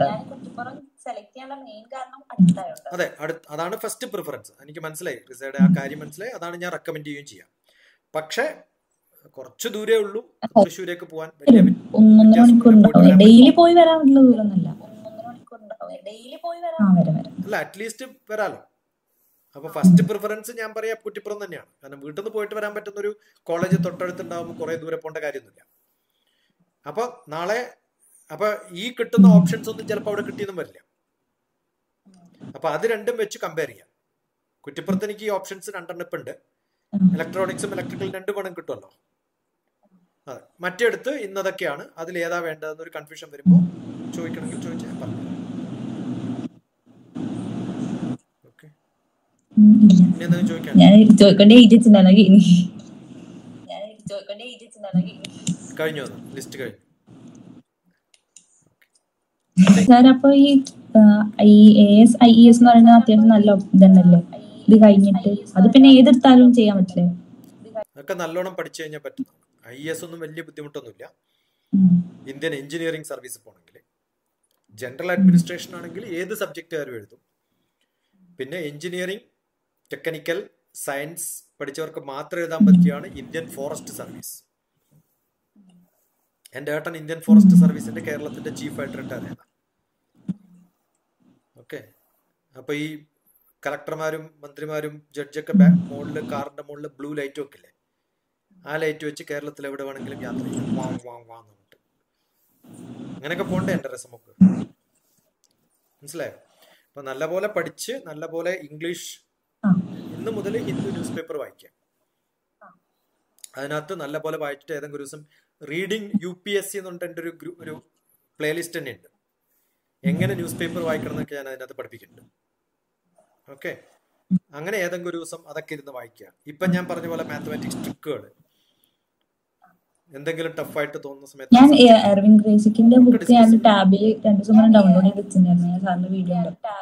അതെ, അതാണ് ഫസ്റ്റ് പ്രിഫറൻസ്. എനിക്ക് മനസ്സിലായി റിസയുടെ ആ കാര്യം മനസ്സിലായി. അതാണ് ഞാൻ റെക്കമെൻഡ് ചെയ്യുകയും ചെയ്യാം. പക്ഷെ കുറച്ച് ദൂരേ ഉള്ളൂ തൃശ്ശൂരേക്ക് പോകാൻ. ഡെയിലി പോയി വരാനുള്ള ദൂരമൊന്നുമില്ല. അല്ല, അറ്റ്ലീസ്റ്റ് വരാലോ. അപ്പൊ ഫസ്റ്റ് പ്രിഫറൻസ് ഞാൻ പറയാം കുറ്റിപ്പുറം തന്നെയാണ്. കാരണം വീട്ടിൽ നിന്ന് പോയിട്ട് വരാൻ പറ്റുന്ന ഒരു കോളേജ് തൊട്ടടുത്തുണ്ടാവുമ്പോൾ കുറെ ദൂരെ പോകേണ്ട കാര്യമൊന്നുമില്ല. അപ്പൊ നാളെ അപ്പൊ ഈ കിട്ടുന്ന ഓപ്ഷൻസ് ഒന്നും ചിലപ്പോൾ അവിടെ കിട്ടിയെന്നും വരില്ല. അപ്പൊ അത് രണ്ടും വെച്ച് കമ്പയർ ചെയ്യാം. കുറ്റിപ്പുറത്ത് എനിക്ക് ഈ ഓപ്ഷൻസ് രണ്ടെണ്ണം ഇപ്പം ഉണ്ട്. ഇലക്ട്രോണിക്സും ഇലക്ട്രിക്കൽ രണ്ടു പണം കിട്ടുമല്ലോ. അതെ, മറ്റെടുത്ത് ഇന്നതൊക്കെയാണ്, അതിൽ ഏതാ വേണ്ടതെന്നൊരു കൺഫ്യൂഷൻ വരുമ്പോൾ ചോദിക്കണമെങ്കിൽ ചോദിച്ചാൽ പറഞ്ഞു. ഓക്കെ, ഇനി എന്തെങ്കിലും ചോദിക്കാൻ കഴിഞ്ഞോ? ലിസ്റ്റ് കഴിഞ്ഞു. അപ്പൊ ഈ I A S I E S എന്ന് പറയുന്നത് അത്യാവശ്യം നല്ല ഇതന്നല്ലേ ഇത് കഴിഞ്ഞിട്ട്? അത് പിന്നെ ഏതെടുത്താലും ചെയ്യാൻ പറ്റില്ലേ? അതൊക്കെ നല്ലോണം പഠിച്ചു കഴിഞ്ഞാൽ പറ്റും. ഐ എസ് ഒന്നും വലിയ ബുദ്ധിമുട്ടൊന്നുമില്ല. ഇന്ത്യൻ എഞ്ചിനീയറിംഗ് സർവീസ് പോകണമെങ്കിൽ, ജനറൽ അഡ്മിനിസ്ട്രേഷൻ ആണെങ്കിൽ ഏത് സബ്ജക്റ്റുകാരും എഴുതും. പിന്നെ എഞ്ചിനീയറിംഗ്, ടെക്നിക്കൽ, സയൻസ് പഠിച്ചവർക്ക് മാത്രം എഴുതാൻ പറ്റിയാണ് ഇന്ത്യൻ ഫോറസ്റ്റ് സർവീസ്. എൻ്റെ ഏട്ടൻ ഇന്ത്യൻ ഫോറസ്റ്റ് സർവീസിന്റെ കേരളത്തിന്റെ ചീഫായിട്ട് റിട്ടയർ ചെയ്ത. ഓക്കെ. അപ്പൊ ഈ കളക്ടർമാരും മന്ത്രിമാരും ജഡ്ജൊക്കെ മുകളിൽ കാറിന്റെ മുകളിൽ ബ്ലൂ ലൈറ്റ് വെക്കില്ലേ, ആ ലൈറ്റ് വെച്ച് കേരളത്തിൽ എവിടെ വേണമെങ്കിലും യാത്ര ചെയ്യും. വാങ് വാങ് വാന്ന് പറഞ്ഞിട്ട് അങ്ങനെയൊക്കെ പോണ്ടേ എൻ്റെ രസമൊക്കെ. മനസ്സിലായോ? അപ്പൊ നല്ലപോലെ പഠിച്ച് നല്ലപോലെ ഇംഗ്ലീഷ് ഇന്ന് മുതൽ ഹിന്ദു ന്യൂസ് പേപ്പർ വായിക്കാം. അതിനകത്ത് നല്ലപോലെ വായിച്ചിട്ട് ഏതെങ്കിലും ഒരു ദിവസം reading U P S C എന്ന് പറഞ്ഞിട്ട് എൻ്റെ ഒരു ഗ്രൂ ഒരു പ്ലേലിസ്റ്റ് തന്നെ ഉണ്ട്. എങ്ങനെ ന്യൂസ് പേപ്പർ വായിക്കണം എന്നൊക്കെ ഞാൻ അതിനകത്ത് പഠിപ്പിക്കുന്നുണ്ട്. ഓക്കെ. അങ്ങനെ ഏതെങ്കിലും ഒരു ദിവസം അതൊക്കെ ഇരുന്ന് വായിക്കുക. ഇപ്പം ഞാൻ പറഞ്ഞ പോലെ മാത്തമാറ്റിക്സ് ട്രിക്കുകൾ എന്തെങ്കിലും ടഫായിട്ട് തോന്നുന്ന സമയത്ത് ഞാൻ എർവിൻ ഗ്രേസിക്കിന്റെ ബുക്ക് ഞാൻ ടാബിൽ രണ്ടു ദിവസം ഡൗൺലോഡ് ചെയ്ത് വെച്ചിട്ടുണ്ടായിരുന്നു. ഞാൻ സാറിന്റെ വീഡിയോ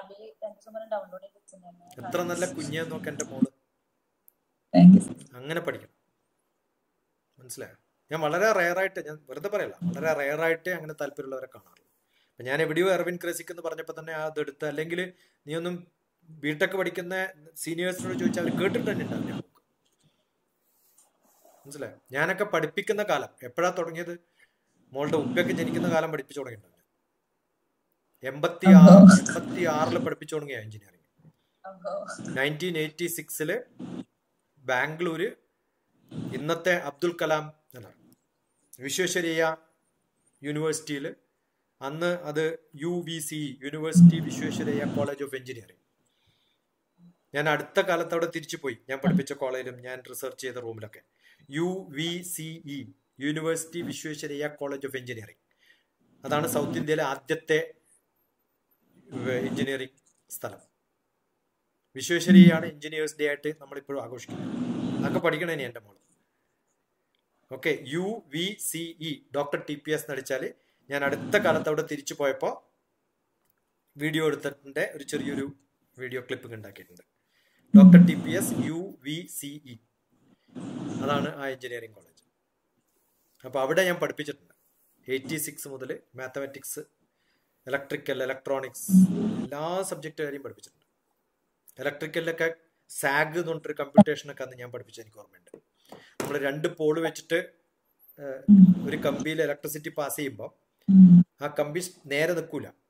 എത്ര നല്ല കുഞ്ഞാന്ന് നോക്കാൻ എൻ്റെ മോള്. അങ്ങനെ പഠിക്കണം. മനസ്സിലായോ? ഞാൻ വളരെ റെയറായിട്ട്, ഞാൻ വെറുതെ പറയല്ല, വളരെ റെയറായിട്ട് അങ്ങനെ താല്പര്യമുള്ളവരെ കാണാറുള്ളൂ. അപ്പം ഞാൻ എവിടെയോ എർവിൻ ക്രേസിക് എന്ന് പറഞ്ഞപ്പോൾ തന്നെ അതെടുത്ത്, അല്ലെങ്കിൽ നീ ഒന്നും ബിടെക് പഠിക്കുന്ന സീനിയേഴ്സിനോട് ചോദിച്ചാൽ അവർ കേട്ടിട്ട് തന്നെ ഉണ്ടാവില്ല. മനസ്സിലായോ? ഞാനൊക്കെ പഠിപ്പിക്കുന്ന കാലം എപ്പോഴാ തുടങ്ങിയത്? മോളുടെ ഉപ്പയൊക്കെ ജനിക്കുന്ന കാലം പഠിപ്പിച്ചു തുടങ്ങിയിട്ടുണ്ട്. എൺപത്തി ആറ് എൺപത്തി ആറില് പഠിപ്പിച്ചു തുടങ്ങിയ എഞ്ചിനീയറിംഗ്. നയൻറ്റീൻ എയ്റ്റി സിക്സില് ബാംഗ്ലൂര് ഇന്നത്തെ അബ്ദുൽ കലാം അല്ല വിശ്വേശ്വരയ്യ യൂണിവേഴ്സിറ്റിയിൽ, അന്ന് അത് U V C university Visvesvaraya college of engineering. ഞാൻ അടുത്ത കാലത്ത് അവിടെ തിരിച്ചു പോയി. ഞാൻ പഠിപ്പിച്ച കോളേജിലും ഞാൻ റിസർച്ച് ചെയ്ത റൂമിലൊക്കെ U V C E university Visvesvaraya college of engineering. അതാണ് സൗത്ത് ഇന്ത്യയിലെ ആദ്യത്തെ എഞ്ചിനീയറിംഗ് സ്ഥലം. വിശ്വേശ്വരയ്യാണ് എഞ്ചിനീയേഴ്സ് ഡേ ആയിട്ട് നമ്മളിപ്പോഴും ആഘോഷിക്കുന്നത്. അതൊക്കെ പഠിക്കണേ ഇനി എൻ്റെ മോള്. Okay. U V C E doctor T P S നടിച്ചാൽ ഞാൻ അടുത്ത കാലത്ത് അവിടെ തിരിച്ചു പോയപ്പോൾ വീഡിയോ എടുത്തിട്ടുണ്ട്. ഒരു ചെറിയൊരു വീഡിയോ ക്ലിപ്പ് ഉണ്ടാക്കിയിട്ടുണ്ട്. Doctor T P S U V C E, അതാണ് ആ എഞ്ചിനീയറിംഗ് കോളേജ്. അപ്പോൾ അവിടെ ഞാൻ പഠിപ്പിച്ചിട്ടുണ്ട്. എയ്റ്റി സിക്സ് മുതൽ മാത്തമാറ്റിക്സ്, ഇലക്ട്രിക്കൽ, ഇലക്ട്രോണിക്സ് എല്ലാ സബ്ജക്റ്റുകാരെയും പഠിപ്പിച്ചിട്ടുണ്ട്. ഇലക്ട്രിക്കലിലൊക്കെ സാഗ് എന്ന് പറഞ്ഞിട്ടൊരു കമ്പ്യൂട്ടേഷനൊക്കെ അന്ന് ഞാൻ പഠിപ്പിച്ച എനിക്ക് ഓർമ്മയുണ്ട്. നമ്മൾ രണ്ട് പോള് വെച്ചിട്ട് ഒരു കമ്പിയിൽ ഇലക്ട്രിസിറ്റി പാസ് ചെയ്യുമ്പോൾ ആ കമ്പി നേരെ നിൽക്കൂല,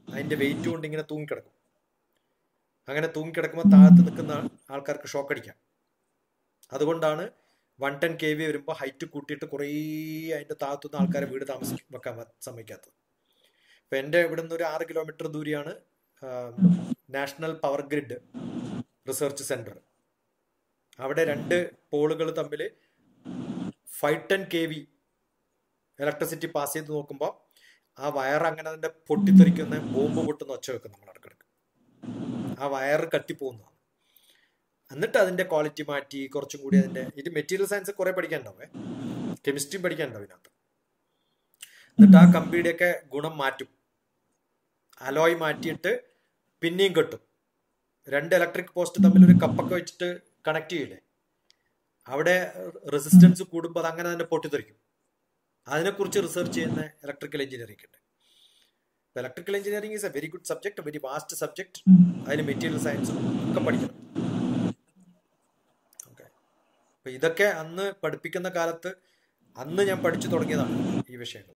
അതിന്റെ വെയിറ്റ് കൊണ്ട് ഇങ്ങനെ തൂങ്ങിക്കിടക്കും. അങ്ങനെ തൂങ്ങിക്കിടക്കുമ്പോൾ താഴത്ത് നിൽക്കുന്ന ആൾക്കാർക്ക് ഷോക്ക് അടിക്കാം. അതുകൊണ്ടാണ് വൺ ടെൻ കെ വി വരുമ്പോൾ ഹൈറ്റ് കൂട്ടിയിട്ട് കുറേ അതിന്റെ താഴത്തുനിന്ന് ആൾക്കാരെ വീട് താമസിക്കും വെക്കാൻ സമ്മതിക്കാത്തത്. ഇപ്പൊ എൻ്റെ ഇവിടെ നിന്ന് ഒരു ആറ് കിലോമീറ്റർ ദൂരെയാണ് national power grid research centre. അവിടെ രണ്ട് പോളുകൾ തമ്മിൽ five ten K V electricity pass ചെയ്ത് നോക്കുമ്പോൾ ആ വയർ അങ്ങനെ അതിന്റെ പൊട്ടിത്തെറിക്കുന്ന ബോംബ് പൊട്ടുന്ന ഒച്ച വെക്കും നമ്മൾ ഇടക്കിടക്ക്. ആ വയർ കട്ടിപ്പോകുന്നതാണ്. എന്നിട്ട് അതിന്റെ ക്വാളിറ്റി മാറ്റി കുറച്ചും കൂടി അതിന്റെ ഇത് മെറ്റീരിയൽ സയൻസ് കുറെ പഠിക്കാനുണ്ടാവേ, കെമിസ്ട്രി പഠിക്കാനുണ്ടാവും ഇതിനകത്ത്. എന്നിട്ട് ആ കമ്പിയുടെയൊക്കെ ഗുണം മാറ്റും, അലോയ് മാറ്റിയിട്ട് പിന്നെയും കെട്ടും. രണ്ട് ഇലക്ട്രിക് പോസ്റ്റ് തമ്മിൽ ഒരു കപ്പൊക്കെ വെച്ചിട്ട് കണക്ട് ചെയ്യില്ലേ, അവിടെ റെസിസ്റ്റൻസ് കൂടുമ്പോൾ അത് അങ്ങനെ തന്നെ പൊട്ടിത്തെറിക്കും. അതിനെക്കുറിച്ച് റിസർച്ച് ചെയ്യുന്ന ഇലക്ട്രിക്കൽ എഞ്ചിനീയറിംഗ് ഉണ്ട്. Electrical engineering is a very good subject, very vast subject. അതിന് മെറ്റീരിയൽ സയൻസും ഒക്കെ പഠിക്കണം. ഓക്കെ, അപ്പൊ ഇതൊക്കെ അന്ന് പഠിപ്പിക്കുന്ന കാലത്ത് അന്ന് ഞാൻ പഠിച്ചു തുടങ്ങിയതാണ് ഈ വിഷയങ്ങൾ.